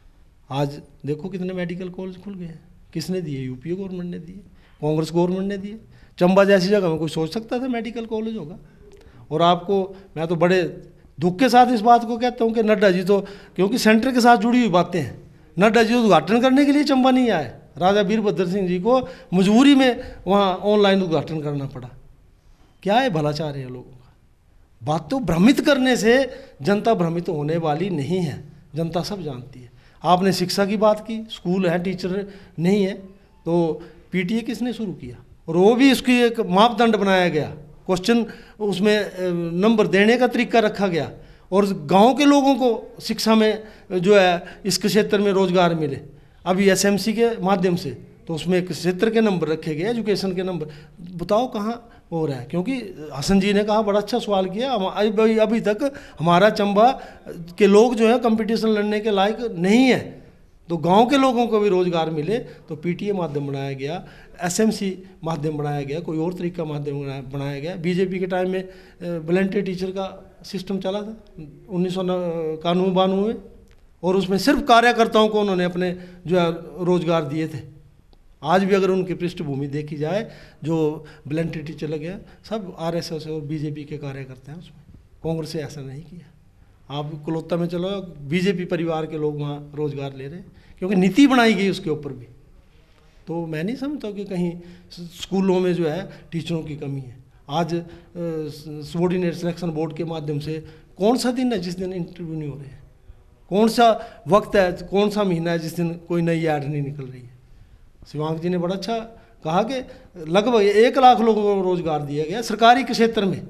S2: आज देखो कितने मेडिकल कॉलेज खुल गए हैं। किसने दिए? यूपीए गवर्नमेंट ने दिए, कांग्रेस गवर्नमेंट ने दिए। चंबा जैसी जगह में कोई सोच सकता था मेडिकल कॉलेज होगा? और आपको मैं तो बड़े दुख के साथ इस बात को कहता हूँ कि नड्डा जी तो, क्योंकि सेंटर के साथ जुड़ी हुई बातें हैं, नड्डा जी उद्घाटन करने के लिए चंबा नहीं आए। राजा वीरभद्र सिंह जी को मजबूरी में वहाँ ऑनलाइन उद्घाटन करना पड़ा। क्या है भलाचार है लोगों का? बात तो भ्रमित करने से जनता भ्रमित होने वाली नहीं है, जनता सब जानती है। आपने शिक्षा की बात की, स्कूल है, टीचर नहीं है, तो पीटीए किसने शुरू किया? और वो भी उसकी एक मापदंड बनाया गया, क्वेश्चन उसमें नंबर देने का तरीका रखा गया, और गांव के लोगों को शिक्षा में जो है इस क्षेत्र में रोजगार मिले। अभी एसएमसी के माध्यम से तो उसमें एक क्षेत्र के नंबर रखे गए, एजुकेशन के नंबर। बताओ कहाँ हो रहा है? क्योंकि हसन जी ने कहा, बड़ा अच्छा सवाल किया, अभी अभी तक हमारा चंबा के लोग जो है कंपटीशन लड़ने के लायक नहीं है। तो गांव के लोगों को भी रोजगार मिले तो पीटीए माध्यम बनाया गया, एसएमसी माध्यम बनाया गया, कोई और तरीका माध्यम बनाया गया। बीजेपी के टाइम में वॉलंटियर टीचर का सिस्टम चला था उन्नीस सौ इक्यानवे बानवे में, और उसमें सिर्फ कार्यकर्ताओं को उन्होंने अपने जो है रोजगार दिए थे। आज भी अगर उनकी पृष्ठभूमि देखी जाए, जो वॉलंटियर टीचर लगे सब आरएसएस और बीजेपी के कार्यकर्ता हैं उसमें, कांग्रेस से ऐसा नहीं किया। आप कुलोत्ता में चलो, बीजेपी परिवार के लोग वहाँ रोजगार ले रहे हैं, क्योंकि नीति बनाई गई उसके ऊपर भी। तो मैं नहीं समझता कि कहीं स्कूलों में जो है टीचरों की कमी है। आज सबॉर्डिनेट सिलेक्शन बोर्ड के माध्यम से कौन सा दिन है जिस दिन इंटरव्यू नहीं हो रहे हैं? कौन सा वक्त है, कौन सा महीना है जिस दिन कोई नई ऐड नहीं निकल रही है? शिवांक जी ने बड़ा अच्छा कहा कि लगभग एक लाख लोगों को रोजगार दिया गया सरकारी क्षेत्र में।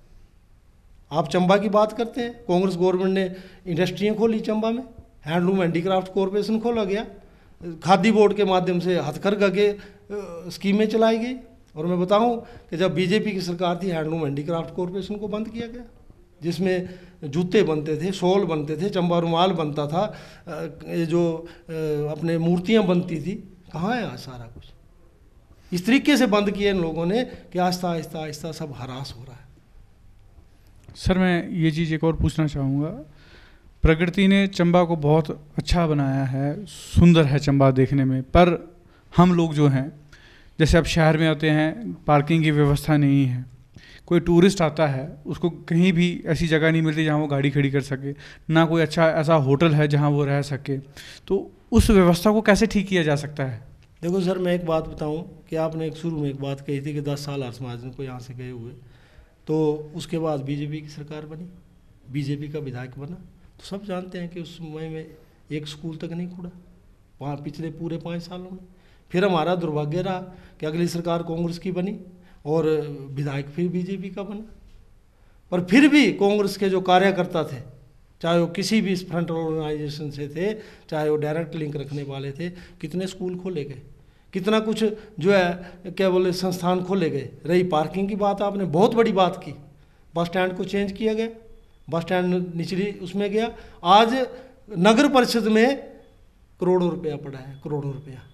S2: आप चंबा की बात करते हैं, कांग्रेस गवर्नमेंट ने इंडस्ट्रियाँ खोली चंबा में, हैंडलूम हैंडीक्राफ्ट कॉरपोरेशन खोला गया, खादी बोर्ड के माध्यम से हथकरघा के स्कीमें चलाई गई। और मैं बताऊं कि जब बीजेपी की सरकार थी, हैंडलूम हैंडीक्राफ्ट कॉरपोरेशन को बंद किया गया, जिसमें जूते बनते थे, शॉल बनते थे, चंबा रुमाल बनता था, ये जो अपने मूर्तियाँ बनती थी। कहाँ है आज सारा कुछ? इस तरीके से बंद किए इन लोगों ने कि आहिस्ता आहिस्ता आहिस्ता सब हरास हो रहा है।
S1: सर मैं ये चीज़ एक और पूछना चाहूँगा, प्रकृति ने चंबा को बहुत अच्छा बनाया है, सुंदर है चंबा देखने में, पर हम लोग जो हैं, जैसे अब शहर में आते हैं, पार्किंग की व्यवस्था नहीं है, कोई टूरिस्ट आता है उसको कहीं भी ऐसी जगह नहीं मिलती जहाँ वो गाड़ी खड़ी कर सके, ना कोई अच्छा ऐसा होटल है जहाँ वो रह सके। तो उस व्यवस्था को कैसे ठीक किया जा सकता है?
S2: देखो सर, मैं एक बात बताऊं कि आपने एक शुरू में एक बात कही थी कि दस साल हर्ष महाजन को यहाँ से गए हुए, तो उसके बाद बीजेपी की सरकार बनी, बीजेपी का विधायक बना, तो सब जानते हैं कि उस समय में एक स्कूल तक नहीं खुला वहाँ पिछले पूरे पाँच सालों में। फिर हमारा दुर्भाग्य रहा कि अगली सरकार कांग्रेस की बनी और विधायक फिर बीजेपी का बना, पर फिर भी कांग्रेस के जो कार्यकर्ता थे चाहे वो किसी भी फ्रंट ऑर्गेनाइजेशन से थे, चाहे वो डायरेक्ट लिंक रखने वाले थे। कितने स्कूल खोले गए, कितना कुछ जो है क्या बोले संस्थान खोले गए। रही पार्किंग की बात, आपने बहुत बड़ी बात की, बस स्टैंड को चेंज किया गया, बस स्टैंड निचली उसमें गया। आज नगर परिषद में करोड़ों रुपया पड़ा है, करोड़ों रुपया।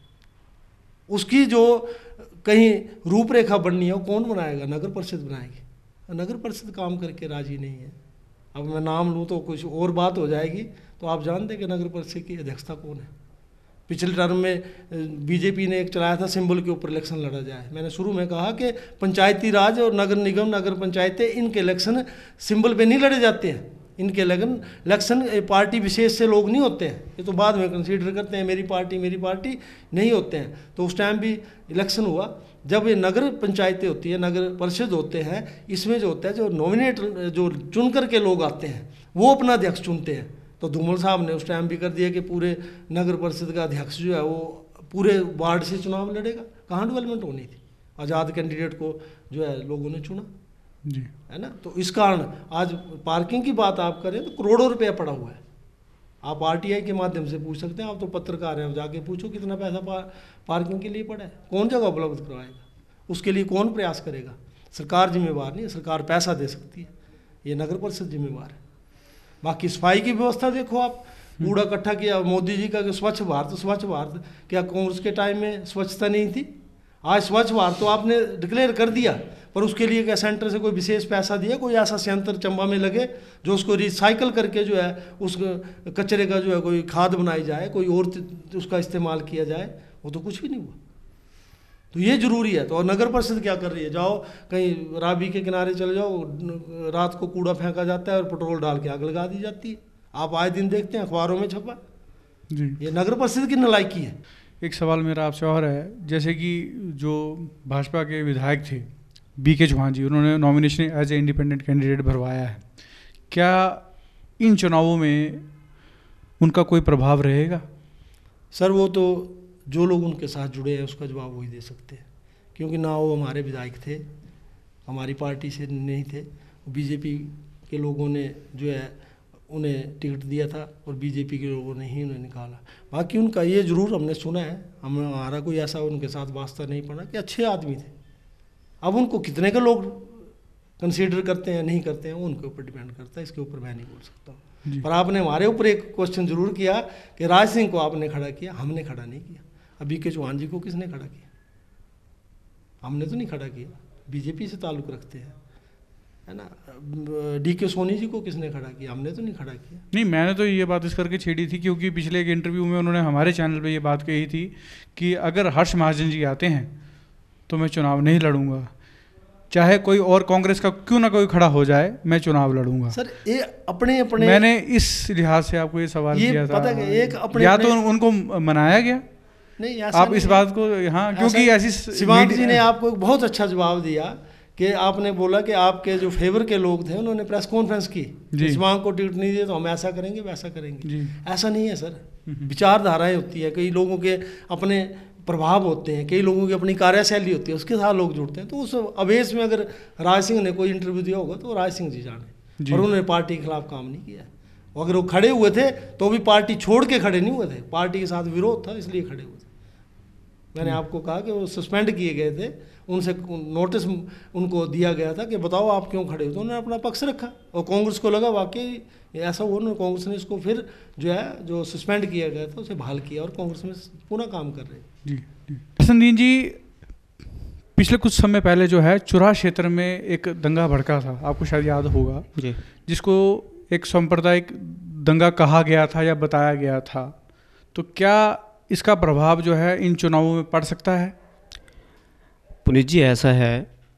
S2: उसकी जो कहीं रूपरेखा बननी है वो कौन बनाएगा? नगर परिषद बनाएगी। नगर परिषद काम करके राजी नहीं है। अब मैं नाम लूँ तो कुछ और बात हो जाएगी, तो आप जानते कि नगर परिषद की अध्यक्षता कौन है। पिछले टर्म में बीजेपी ने एक चलाया था सिंबल के ऊपर इलेक्शन लड़ा जाए। मैंने शुरू में कहा कि पंचायती राज और नगर निगम, नगर पंचायतें, इनके इलेक्शन सिंबल पे नहीं लड़े जाते हैं। इनके लगन इलेक्शन पार्टी विशेष से लोग नहीं होते हैं, ये तो बाद में कंसीडर करते हैं मेरी पार्टी मेरी पार्टी, नहीं होते हैं। तो उस टाइम भी इलेक्शन हुआ। जब ये नगर पंचायतें होती है, नगर परिषद होते हैं, इसमें जो होता है जो नॉमिनेट जो चुन कर के लोग आते हैं वो अपना अध्यक्ष चुनते हैं। तो धूमल साहब ने उस टाइम भी कर दिया कि पूरे नगर परिषद का अध्यक्ष जो है वो पूरे वार्ड से चुनाव लड़ेगा। कहाँ डेवलपमेंट होनी थी? आज़ाद कैंडिडेट को जो है लोगों ने चुना
S1: जी,
S2: है ना। तो इस कारण आज पार्किंग की बात आप करें तो करोड़ों रुपया पड़ा हुआ है। आप आरटीआई के माध्यम से पूछ सकते हैं, आप तो पत्रकार हैं, जाके पूछो कितना पैसा पा, पार्किंग के लिए पड़ा है, कौन जगह उपलब्ध करवाएगा, उसके लिए कौन प्रयास करेगा? सरकार जिम्मेवार नहीं है, सरकार पैसा दे सकती है, ये नगर परिषद जिम्मेवार है। बाकी सफाई की व्यवस्था देखो आप, कूड़ा इकट्ठा किया मोदी जी का कि स्वच्छ भारत स्वच्छ भारत, क्या कांग्रेस के टाइम में स्वच्छता नहीं थी? आज स्वच्छ भारत तो आपने डिक्लेयर कर दिया, पर उसके लिए क्या सेंटर से कोई विशेष पैसा दिया? कोई ऐसा संयंत्र चंबा में लगे जो उसको रिसाइकल करके जो है उस कचरे का जो है कोई खाद बनाई जाए, कोई और उसका इस्तेमाल किया जाए? वो तो कुछ भी नहीं हुआ। तो ये जरूरी है। तो और नगर परिषद क्या कर रही है? जाओ कहीं रावी के किनारे चले जाओ, रात को कूड़ा फेंका जाता है और पेट्रोल डाल के आग लगा दी जाती है। आप आए दिन देखते हैं अखबारों में छपा
S1: जी।
S2: ये नगर परिषद की नालायकी है।
S1: एक सवाल मेरा आपसे और है, जैसे कि जो भाजपा के विधायक थे बी के चौहान जी, उन्होंने nomination as a independent candidate भरवाया है, क्या इन चुनावों में उनका कोई प्रभाव रहेगा?
S2: सर वो तो जो लोग उनके साथ जुड़े हैं उसका जवाब वही दे सकते हैं, क्योंकि ना वो हमारे विधायक थे, हमारी पार्टी से नहीं थे। बीजेपी के लोगों ने जो है उन्हें टिकट दिया था और बीजेपी के लोगों ने ही उन्हें निकाला। बाकी उनका ये ज़रूर हमने सुना है, हम हमारा कोई ऐसा उनके साथ वास्ता नहीं पड़ा कि अच्छे आदमी थे। अब उनको कितने के लोग कंसीडर करते हैं नहीं करते हैं वो उनके ऊपर डिपेंड करता है, इसके ऊपर मैं नहीं बोल सकता हूँ। पर आपने हमारे ऊपर एक क्वेश्चन जरूर किया कि राज सिंह को आपने खड़ा किया, हमने खड़ा नहीं किया। अभी के चौहान जी को किसने खड़ा किया? हमने तो नहीं खड़ा किया, बीजेपी से ताल्लुक़ रखते हैं, है ना। डी के सोनी जी को किसने खड़ा किया? हमने तो नहीं खड़ा किया।
S1: नहीं, मैंने तो ये बात इस करके छेड़ी थी क्योंकि पिछले एक इंटरव्यू में उन्होंने हमारे चैनल पे ये बात कही थी कि अगर हर्ष महाजन जी आते हैं तो मैं चुनाव नहीं लड़ूंगा, चाहे कोई और कांग्रेस का क्यों ना कोई खड़ा हो जाए, मैं चुनाव लड़ूंगा।
S2: सर ये अपने अपने
S1: मैंने इस लिहाज से आपको ये सवाल
S2: ये
S1: किया था,
S2: पता है एक अपने
S1: या
S2: अपने,
S1: तो उनको मनाया गया
S2: नहीं ऐसा
S1: आप इस
S2: नहीं,
S1: बात को, हाँ, क्योंकि ऐसी
S2: शिवांग जी ने आपको एक बहुत अच्छा जवाब दिया कि आपने बोला कि आपके जो फेवर के लोग थे उन्होंने प्रेस कॉन्फ्रेंस की, शिवांग को टिकट नहीं दिए तो हम ऐसा करेंगे वैसा करेंगे। ऐसा नहीं है सर, विचारधाराएं होती है, कई लोगों के अपने प्रभाव होते हैं, कई लोगों की अपनी कार्यशैली होती है, उसके साथ लोग जुड़ते हैं। तो उस अवेश में अगर राज सिंह ने कोई इंटरव्यू दिया होगा तो राज सिंह जी जाने, और उन्होंने पार्टी के खिलाफ काम नहीं किया। अगर वो खड़े हुए थे तो भी पार्टी छोड़ के खड़े नहीं हुए थे, पार्टी के साथ विरोध था इसलिए खड़े हुए थे। मैंने आपको कहा कि वो सस्पेंड किए गए थे, उनसे नोटिस उनको दिया गया था कि बताओ आप क्यों खड़े हो, तो उन्होंने अपना पक्ष रखा और कांग्रेस को लगा वाकई ऐसा हुआ, उन्होंने कांग्रेस ने इसको फिर जो है जो सस्पेंड किया गया था उसे बहाल किया और कांग्रेस में पूरा काम कर रहे हैं।
S1: जी जी प्रसन्नदीन जी, पिछले कुछ समय पहले जो है चुराह क्षेत्र में एक दंगा भड़का था, आपको शायद याद होगा
S5: जी,
S1: जिसको एक सांप्रदायिक दंगा कहा गया था या बताया गया था। तो क्या इसका प्रभाव जो है इन चुनावों में पड़ सकता है?
S5: पुनीत जी, ऐसा है,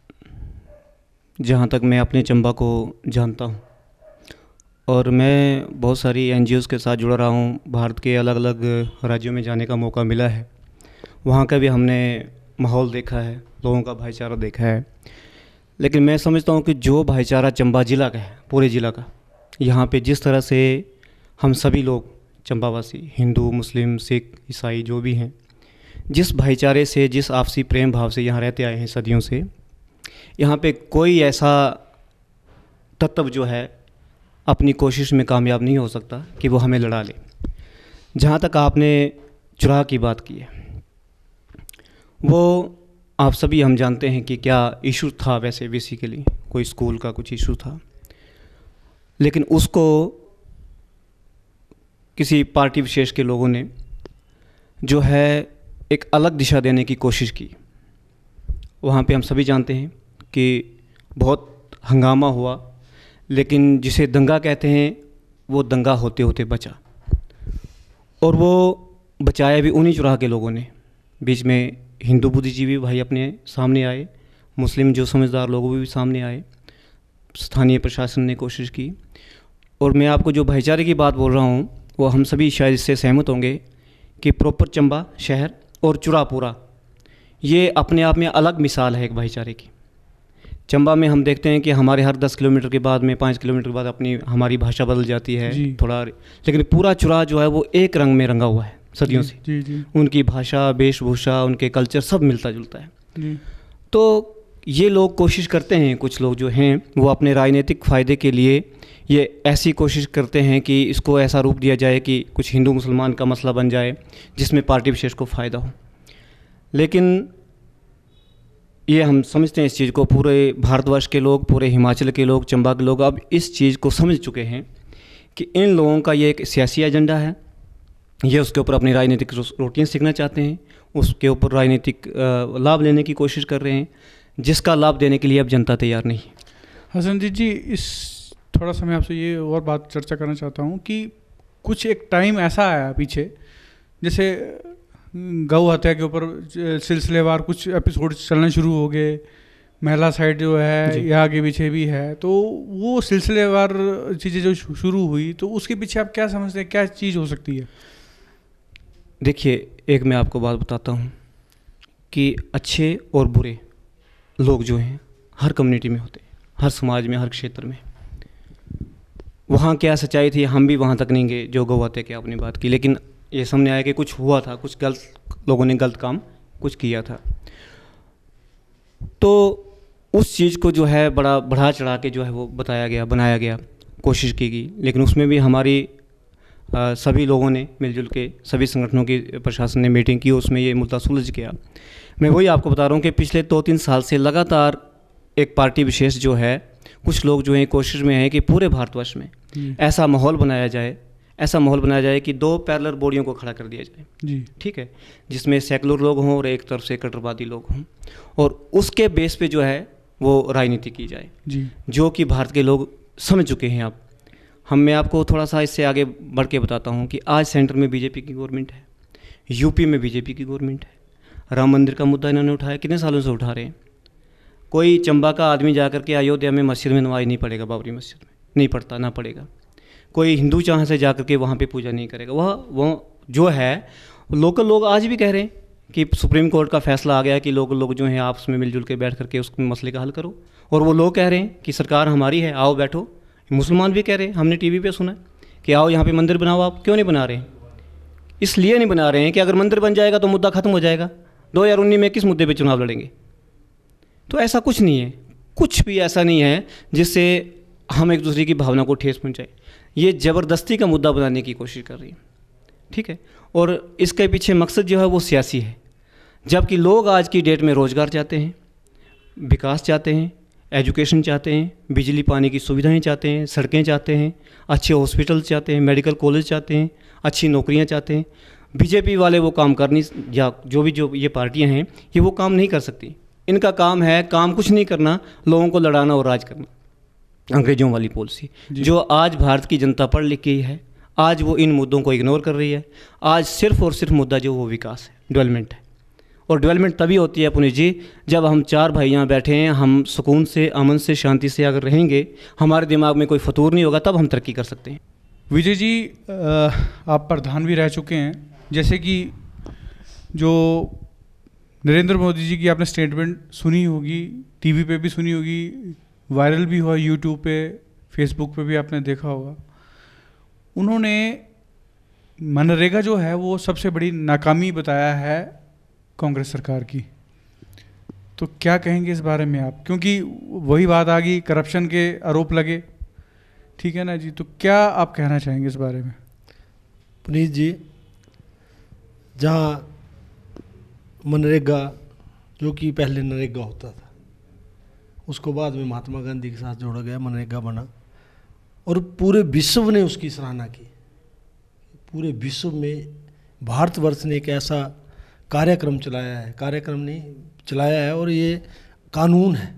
S5: जहाँ तक मैं अपने चंबा को जानता हूँ और मैं बहुत सारी एनजीओज़ के साथ जुड़ा रहा हूँ, भारत के अलग अलग राज्यों में जाने का मौका मिला है, वहाँ का भी हमने माहौल देखा है, लोगों का भाईचारा देखा है। लेकिन मैं समझता हूँ कि जो भाईचारा चंबा ज़िला का है, पूरे ज़िला का, यहाँ पे जिस तरह से हम सभी लोग चंबावासी, हिंदू, मुस्लिम, सिख, ईसाई जो भी हैं, जिस भाईचारे से, जिस आपसी प्रेम भाव से यहाँ रहते आए हैं सदियों से, यहाँ पे कोई ऐसा तत्व जो है अपनी कोशिश में कामयाब नहीं हो सकता कि वो हमें लड़ा ले। जहाँ तक आपने चुनाव की बात की है, वो आप सभी हम जानते हैं कि क्या इशू था। वैसे बेसिकली कोई स्कूल का कुछ इशू था, लेकिन उसको किसी पार्टी विशेष के लोगों ने जो है एक अलग दिशा देने की कोशिश की। वहाँ पे हम सभी जानते हैं कि बहुत हंगामा हुआ, लेकिन जिसे दंगा कहते हैं वो दंगा होते होते बचा, और वो बचाया भी उन्हीं चुराह के लोगों ने। बीच में हिंदू बुद्धिजीवी भाई अपने सामने आए, मुस्लिम जो समझदार लोग भी सामने आए, स्थानीय प्रशासन ने कोशिश की। और मैं आपको जो भाईचारे की बात बोल रहा हूँ वो हम सभी शायद इससे सहमत होंगे कि प्रॉपर चंबा शहर और चुरापुरा ये अपने आप में अलग मिसाल है एक भाईचारे की। चंबा में हम देखते हैं कि हमारे हर दस किलोमीटर के बाद में पाँच किलोमीटर के बाद अपनी हमारी भाषा बदल जाती है थोड़ा, लेकिन पूरा चुरा जो है वो एक रंग में रंगा हुआ है सदियों से।
S1: जी, जी।
S5: उनकी भाषा, वेशभूषा, उनके कल्चर सब मिलता जुलता है।
S1: जी।
S5: तो ये लोग कोशिश करते हैं, कुछ लोग जो हैं वो अपने राजनीतिक फ़ायदे के लिए ये ऐसी कोशिश करते हैं कि इसको ऐसा रूप दिया जाए कि कुछ हिंदू मुसलमान का मसला बन जाए जिसमें पार्टी विशेष को फ़ायदा हो। लेकिन ये हम समझते हैं इस चीज़ को, पूरे भारतवर्ष के लोग, पूरे हिमाचल के लोग, चंबा के लोग अब इस चीज़ को समझ चुके हैं कि इन लोगों का ये एक सियासी एजेंडा है। ये उसके ऊपर अपनी राजनीतिक रोटियां सीखना चाहते हैं, उसके ऊपर राजनीतिक लाभ लेने की कोशिश कर रहे हैं, जिसका लाभ देने के लिए अब जनता तैयार नहीं है।
S1: हसनजीत जी, इस थोड़ा सा मैं आपसे ये और बात चर्चा करना चाहता हूँ कि कुछ एक टाइम ऐसा आया पीछे, जैसे गौ हत्या के ऊपर सिलसिलेवार कुछ एपिसोड चलना शुरू हो गए, महिला साइड जो है ये आगे पीछे भी है, तो वो सिलसिलेवार चीज़ें जो शुरू हुई तो उसके पीछे आप क्या समझते हैं, क्या चीज़ हो सकती है?
S5: देखिए, एक मैं आपको बात बताता हूँ कि अच्छे और बुरे लोग जो हैं हर कम्युनिटी में होते हैं, हर समाज में, हर क्षेत्र में। वहाँ क्या सच्चाई थी हम भी वहाँ तक नहीं गए जो गौ हत्या की आपने बात की, लेकिन ये सामने आया कि कुछ हुआ था, कुछ गलत लोगों ने गलत काम कुछ किया था। तो उस चीज़ को जो है बड़ा बढ़ा चढ़ा के जो है वो बताया गया, बनाया गया, कोशिश की गई, लेकिन उसमें भी हमारी आ, सभी लोगों ने मिलजुल के, सभी संगठनों की प्रशासन ने मीटिंग की, उसमें ये मुद्दा सुलझ गया। मैं वही आपको बता रहा हूँ कि पिछले दो तीन साल से लगातार एक पार्टी विशेष जो है, कुछ लोग जो हैं कोशिश में हैं कि पूरे भारतवर्ष में ऐसा माहौल बनाया जाए, ऐसा माहौल बनाया जाए कि दो पैरेलल बॉडियों को खड़ा कर दिया जाए। जी ठीक है, जिसमें सेकुलर लोग हों और एक तरफ से कट्टरवादी लोग हों, और उसके बेस पे जो है वो राजनीति की जाए जी, जो कि भारत के लोग समझ चुके हैं। आप हम मैं आपको थोड़ा सा इससे आगे बढ़ के बताता हूँ कि आज सेंटर में बीजेपी की गवर्नमेंट है, यूपी में बीजेपी की गवर्नमेंट है। राम मंदिर का मुद्दा इन्होंने उठाया, कितने सालों से उठा रहे हैं। कोई चंबा का आदमी जाकर के अयोध्या में मस्जिद में नमाज नहीं पढ़ेगा, बाबरी मस्जिद में नहीं पढ़ता, ना पढ़ेगा। कोई हिंदू चाह से जाकर के वहाँ पे पूजा नहीं करेगा। वह वो जो है लोकल लोग आज भी कह रहे हैं कि सुप्रीम कोर्ट का फैसला आ गया कि लोकल लोग जो हैं आपस में मिलजुल के बैठ करके उस मसले का हल करो, और वो लोग कह रहे हैं कि सरकार हमारी है, आओ बैठो। मुसलमान भी कह रहे हैं, हमने टीवी पे सुना कि आओ यहाँ पे मंदिर बनाओ। आप क्यों नहीं बना रहे हैं? इसलिए नहीं बना रहे हैं कि अगर मंदिर बन जाएगा तो मुद्दा खत्म हो जाएगा। दो हज़ार उन्नीस में किस मुद्दे पे चुनाव लड़ेंगे? तो ऐसा कुछ नहीं है, कुछ भी ऐसा नहीं है जिससे हम एक दूसरे की भावना को ठेस पहुँचाए। ये ज़बरदस्ती का मुद्दा बनाने की कोशिश कर रही है, ठीक है, और इसके पीछे मकसद जो है वो सियासी है। जबकि लोग आज की डेट में रोज़गार चाहते हैं, विकास चाहते हैं, एजुकेशन चाहते हैं, बिजली पानी की सुविधाएं चाहते हैं, सड़कें चाहते हैं, अच्छे हॉस्पिटल चाहते हैं, मेडिकल कॉलेज चाहते हैं, अच्छी नौकरियां चाहते हैं। बीजेपी वाले वो काम कर नहीं, या जो भी जो ये पार्टियां हैं ये वो काम नहीं कर सकती। इनका काम है काम कुछ नहीं करना, लोगों को लड़ाना और राज करना, अंग्रेज़ों वाली पॉलिसी। जो आज भारत की जनता पढ़ लिख गई है, आज वो इन मुद्दों को इग्नोर कर रही है। आज सिर्फ और सिर्फ मुद्दा जो वो विकास है, डेवलपमेंट है। और डेवलपमेंट तभी होती है पुनीत जी जब हम चार भाई यहाँ बैठे हैं, हम सुकून से, अमन से, शांति से अगर रहेंगे, हमारे दिमाग में कोई फतूर नहीं होगा, तब हम तरक्की कर सकते हैं।
S1: विजय जी, आप प्रधान भी रह चुके हैं, जैसे कि जो नरेंद्र मोदी जी की आपने स्टेटमेंट सुनी होगी, टीवी पे भी सुनी होगी, वायरल भी हुआ यूट्यूब पे, फेसबुक पे भी आपने देखा होगा। उन्होंने मनरेगा जो है वो सबसे बड़ी नाकामी बताया है कांग्रेस सरकार की। तो क्या कहेंगे इस बारे में आप? क्योंकि वही बात आ गई, करप्शन के आरोप लगे, ठीक है ना जी। तो क्या आप कहना चाहेंगे इस बारे में?
S2: पुनीत जी, जहाँ मनरेगा, जो कि पहले नरेगा होता था, उसको बाद में महात्मा गांधी के साथ जोड़ा गया, मनरेगा बना, और पूरे विश्व ने उसकी सराहना की। पूरे विश्व में भारतवर्ष ने एक ऐसा कार्यक्रम चलाया है, कार्यक्रम नहीं चलाया है, और ये कानून है,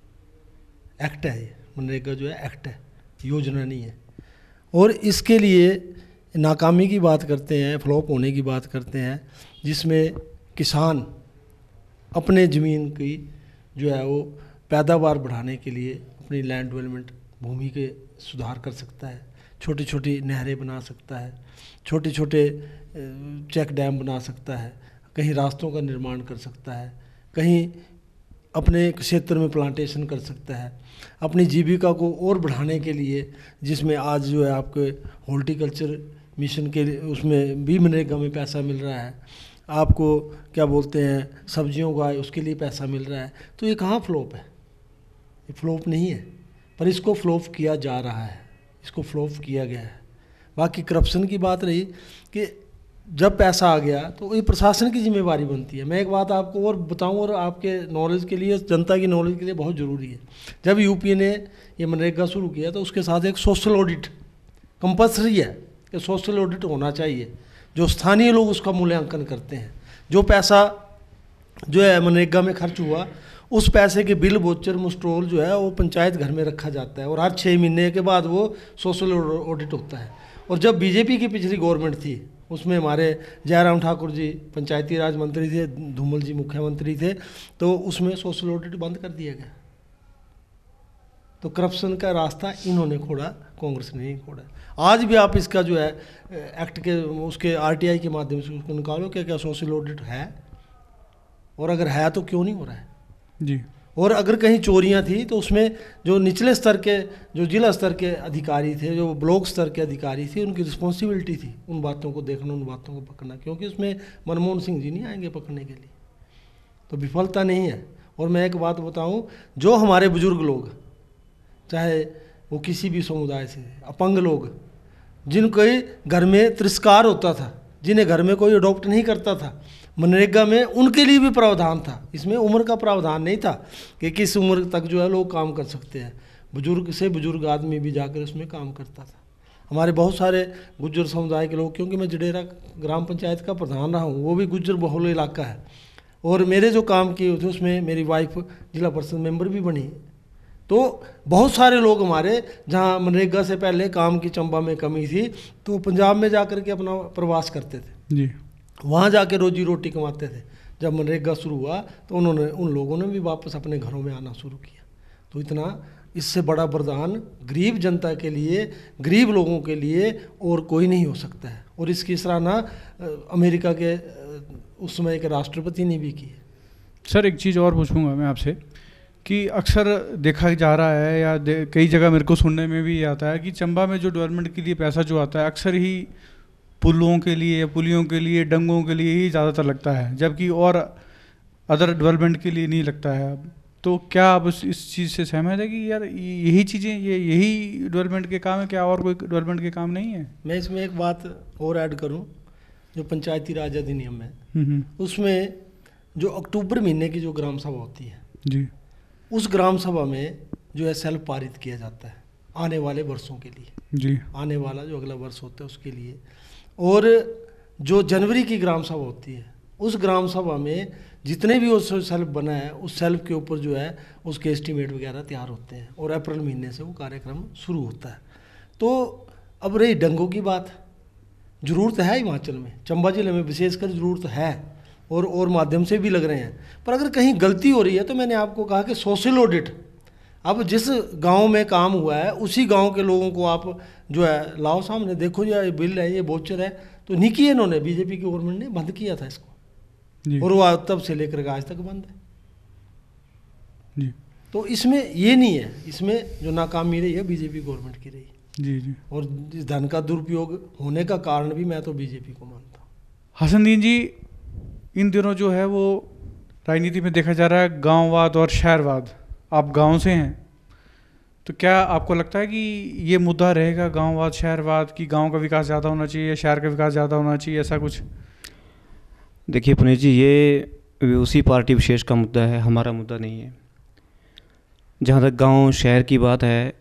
S2: एक्ट है। ये मनरेगा जो है एक्ट है, योजना नहीं है। और इसके लिए नाकामी की बात करते हैं, फ्लॉप होने की बात करते हैं, जिसमें किसान अपने ज़मीन की जो है वो पैदावार बढ़ाने के लिए अपनी लैंड डेवलपमेंट, भूमि के सुधार कर सकता है, छोटी छोटी नहरें बना सकता है, छोटे छोटे चेक डैम बना सकता है, कहीं रास्तों का निर्माण कर सकता है, कहीं अपने क्षेत्र में प्लांटेशन कर सकता है, अपनी जीविका को और बढ़ाने के लिए, जिसमें आज जो है आपके हॉर्टिकल्चर मिशन के लिए उसमें भी मनरेगा में पैसा मिल रहा है, आपको क्या बोलते हैं सब्जियों का उसके लिए पैसा मिल रहा है। तो ये कहाँ फ्लॉप है? ये फ्लॉप नहीं है, पर इसको फ्लॉप किया जा रहा है, इसको फ्लॉप किया गया है। बाकी करप्शन की बात रही कि जब पैसा आ गया तो ये प्रशासन की जिम्मेवारी बनती है। मैं एक बात आपको और बताऊं, और आपके नॉलेज के लिए, जनता की नॉलेज के लिए बहुत ज़रूरी है। जब यूपी ने ये मनरेगा शुरू किया तो उसके साथ एक सोशल ऑडिट कंपल्सरी है कि सोशल ऑडिट होना चाहिए, जो स्थानीय लोग उसका मूल्यांकन करते हैं। जो पैसा जो है मनरेगा में खर्च हुआ, उस पैसे के बिल वोचर मुस्ट्रोल जो है वो पंचायत घर में रखा जाता है, और हर छः महीने के बाद वो सोशल ऑडिट होता है। और जब बीजेपी की पिछली गवर्नमेंट थी, उसमें हमारे जयराम ठाकुर जी पंचायती राज मंत्री थे, धूमल जी मुख्यमंत्री थे, तो उसमें सोशल ऑडिट बंद कर दिया गया। तो करप्शन का रास्ता इन्होंने खोड़ा, कांग्रेस ने नहीं खोड़ा। आज भी आप इसका जो है एक्ट के उसके आरटीआई के माध्यम से उसको निकालो, क्या क्या सोशल ऑडिट है, और अगर है तो क्यों नहीं हो रहा है
S1: जी।
S2: और अगर कहीं चोरियां थी तो उसमें जो निचले स्तर के, जो जिला स्तर के अधिकारी थे, जो ब्लॉक स्तर के अधिकारी थे, उनकी रिस्पॉन्सिबिलिटी थी उन बातों को देखना, उन बातों को पकड़ना, क्योंकि उसमें मनमोहन सिंह जी नहीं आएंगे पकड़ने के लिए। तो विफलता नहीं है। और मैं एक बात बताऊं, जो हमारे बुजुर्ग लोग, चाहे वो किसी भी समुदाय से, अपंग लोग, जिनके घर में तिरस्कार होता था, जिन्हें घर में कोई अडॉप्ट नहीं करता था, मनरेगा में उनके लिए भी प्रावधान था। इसमें उम्र का प्रावधान नहीं था कि किस उम्र तक जो है लोग काम कर सकते हैं। बुजुर्ग से बुजुर्ग आदमी भी जाकर उसमें काम करता था। हमारे बहुत सारे गुज्जर समुदाय के लोग, क्योंकि मैं जडेरा ग्राम पंचायत का प्रधान रहा हूँ, वो भी गुज्जर बहुल इलाका है, और मेरे जो काम किए थे उसमें मेरी वाइफ जिला परिषद मेंबर भी बनी। तो बहुत सारे लोग हमारे, जहाँ मनरेगा से पहले काम की चंबा में कमी थी, तो पंजाब में जाकर के अपना प्रवास करते थे
S1: जी,
S2: वहाँ जाके रोजी रोटी कमाते थे। जब मनरेगा शुरू हुआ तो उन्होंने, उन लोगों ने भी वापस अपने घरों में आना शुरू किया। तो इतना इससे बड़ा वरदान गरीब जनता के लिए, गरीब लोगों के लिए और कोई नहीं हो सकता है। और इसकी सराहना अमेरिका के उस समय के राष्ट्रपति ने भी की है।
S1: सर एक चीज़ और पूछूंगा मैं आपसे कि अक्सर देखा जा रहा है, या कई जगह मेरे को सुनने में भी आता है कि चंबा में जो डेवलपमेंट के लिए पैसा जो आता है, अक्सर ही पुलों के लिए या पुलियों के लिए, डंगों के लिए ही ज़्यादातर लगता है, जबकि और अदर डेवलपमेंट के लिए नहीं लगता है। तो क्या आप इस इस चीज़ से सहमत है कि यार यही चीज़ें, ये यही डेवलपमेंट के काम है, क्या और कोई डेवलपमेंट के काम नहीं है?
S2: मैं इसमें एक बात और ऐड करूं, जो पंचायती राज अधिनियम है उसमें जो अक्टूबर महीने की जो ग्राम सभा होती है
S1: जी,
S2: उस ग्राम सभा में जो है सेल्फ पारित किया जाता है आने वाले वर्षों के लिए
S1: जी,
S2: आने वाला जो अगला वर्ष होता है उसके लिए। और जो जनवरी की ग्राम सभा होती है, उस ग्राम सभा में जितने भी उस सेल्फ बना है, उस सेल्फ के ऊपर जो है उसके एस्टीमेट वगैरह तैयार होते हैं, और अप्रैल महीने से वो कार्यक्रम शुरू होता है। तो अब रही डंगों की बात, ज़रूरत है हिमाचल में, चंबा जिले में विशेषकर ज़रूरत है, और और माध्यम से भी लग रहे हैं। पर अगर कहीं गलती हो रही है तो मैंने आपको कहा कि सोशल ऑडिट, अब जिस गांव में काम हुआ है उसी गांव के लोगों को आप जो है लाओ सामने, देखो ये बिल है, ये वोचर है, तो नहीं किए इन्होंने, बीजेपी की गवर्नमेंट ने बंद किया था इसको, और वो तब से लेकर आज तक बंद है
S1: जी।
S2: तो इसमें ये नहीं है, इसमें जो नाकामी रही है बीजेपी गवर्नमेंट की रही
S1: जी जी।
S2: और इस धन का दुरुपयोग होने का कारण भी मैं तो बीजेपी को मानता हूँ।
S1: हसनदीन जी, इन दिनों जो है वो राजनीति में देखा जा रहा है गांववाद और शहरवाद। आप गांव से हैं तो क्या आपको लगता है कि ये मुद्दा रहेगा गांववाद शहरवाद की, गांव का विकास ज़्यादा होना चाहिए या शहर का विकास ज़्यादा होना चाहिए, ऐसा कुछ?
S5: देखिए पुनीत जी, ये उसी पार्टी विशेष का मुद्दा है, हमारा मुद्दा नहीं है। जहाँ तक गांव शहर की बात है,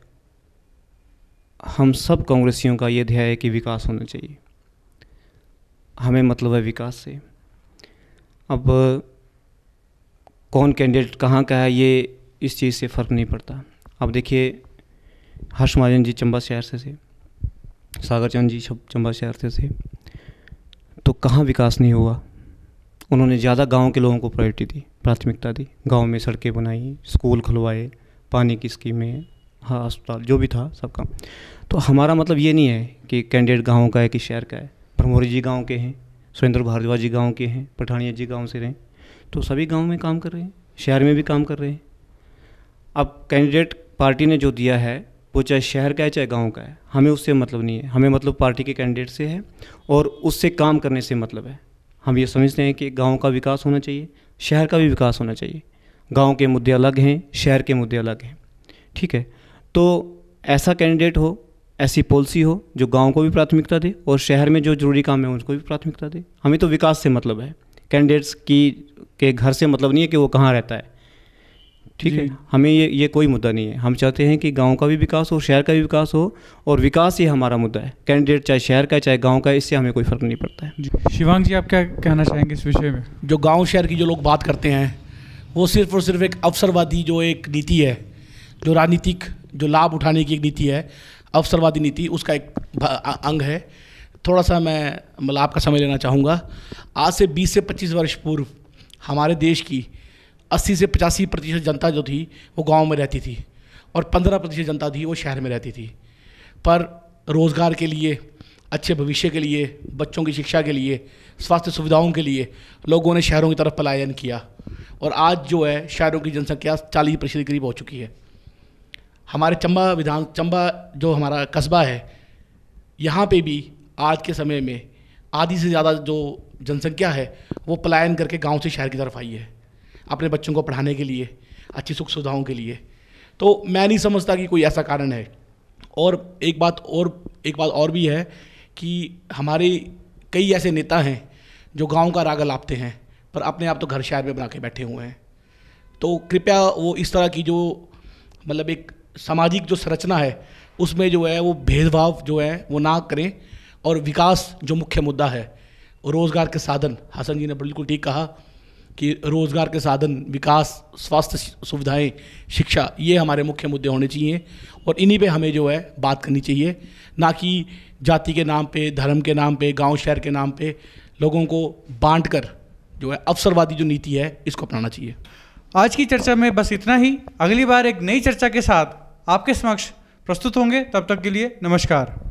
S5: हम सब कांग्रेसियों का ये ध्येय है कि विकास होना चाहिए। हमें मतलब है विकास से। अब कौन कैंडिडेट कहाँ का है, ये इस चीज़ से फ़र्क नहीं पड़ता। अब देखिए, हर्ष महाजन जी चंबा शहर से थे, सागर चंद जी चंबा शहर से थे, तो कहाँ विकास नहीं हुआ। उन्होंने ज़्यादा गांव के लोगों को प्रायोरिटी दी, प्राथमिकता दी। गांव में सड़कें बनाई, स्कूल खुलवाए, पानी की स्कीमें, हाँ अस्पताल, जो भी था सब काम। तो हमारा मतलब ये नहीं है कि कैंडिडेट गाँव का है कि शहर का है। ब्रह्मोरी जी गाँव के हैं, सुरेंद्र भारद्वाज जी गाँव के हैं, पठानिया जी गाँव से रहे, तो सभी गाँव में काम कर रहे हैं, शहर में भी काम कर रहे हैं। अब कैंडिडेट पार्टी ने जो दिया है वो चाहे शहर का है चाहे गांव का है, हमें उससे मतलब नहीं है। हमें मतलब पार्टी के कैंडिडेट से है और उससे काम करने से मतलब है। हम ये समझते हैं कि गांव का विकास होना चाहिए, शहर का भी विकास होना चाहिए। गांव के मुद्दे अलग हैं, शहर के मुद्दे अलग हैं, ठीक है। तो ऐसा कैंडिडेट हो, ऐसी पॉलिसी हो जो गाँव को भी प्राथमिकता दे और शहर में जो जरूरी काम है उनको भी प्राथमिकता दे। हमें तो विकास से मतलब है, कैंडिडेट्स की के घर से मतलब नहीं है कि वो कहाँ रहता है, ठीक है। हमें ये ये कोई मुद्दा नहीं है। हम चाहते हैं कि गांव का भी विकास हो, शहर का भी विकास हो, और विकास ही हमारा मुद्दा है। कैंडिडेट चाहे शहर का है चाहे गांव का है, इससे हमें कोई फ़र्क नहीं पड़ता है।
S1: शिवांग जी, आप क्या कहना चाहेंगे इस विषय में?
S3: जो गांव शहर की जो लोग बात करते हैं वो सिर्फ और सिर्फ एक अवसरवादी जो एक नीति है, जो राजनीतिक जो लाभ उठाने की एक नीति है, अवसरवादी नीति, उसका एक अंग है। थोड़ा सा मैं मतलब आपका समय लेना चाहूँगा। आज से बीस से पच्चीस वर्ष पूर्व हमारे देश की अस्सी से पचासी प्रतिशत जनता जो थी वो गांव में रहती थी और पंद्रह प्रतिशत जनता थी वो शहर में रहती थी। पर रोज़गार के लिए, अच्छे भविष्य के लिए, बच्चों की शिक्षा के लिए, स्वास्थ्य सुविधाओं के लिए लोगों ने शहरों की तरफ पलायन किया और आज जो है शहरों की जनसंख्या चालीस प्रतिशत के करीब हो चुकी है। हमारे चंबा विधान चंबा जो हमारा कस्बा है, यहाँ पे भी आज के समय में आधी से ज़्यादा जो जनसंख्या है वो पलायन करके गाँव से शहर की तरफ आई है, अपने बच्चों को पढ़ाने के लिए, अच्छी सुख सुविधाओं के लिए। तो मैं नहीं समझता कि कोई ऐसा कारण है। और एक बात और एक बात और भी है कि हमारे कई ऐसे नेता हैं जो गांव का राग अलापते हैं पर अपने आप तो घर शहर में बना के बैठे हुए हैं। तो कृपया वो इस तरह की जो मतलब एक सामाजिक जो संरचना है उसमें जो है वो भेदभाव जो है वो ना करें और विकास जो मुख्य मुद्दा है, रोज़गार के साधन, हसन जी ने बिल्कुल ठीक कहा कि रोज़गार के साधन, विकास, स्वास्थ्य सुविधाएं, शिक्षा, ये हमारे मुख्य मुद्दे होने चाहिए और इन्हीं पे हमें जो है बात करनी चाहिए, ना कि जाति के नाम पे, धर्म के नाम पे, गांव शहर के नाम पे लोगों को बांटकर जो है अवसरवादी जो नीति है इसको अपनाना चाहिए।
S1: आज की चर्चा में बस इतना ही। अगली बार एक नई चर्चा के साथ आपके समक्ष प्रस्तुत होंगे। तब तक के लिए नमस्कार।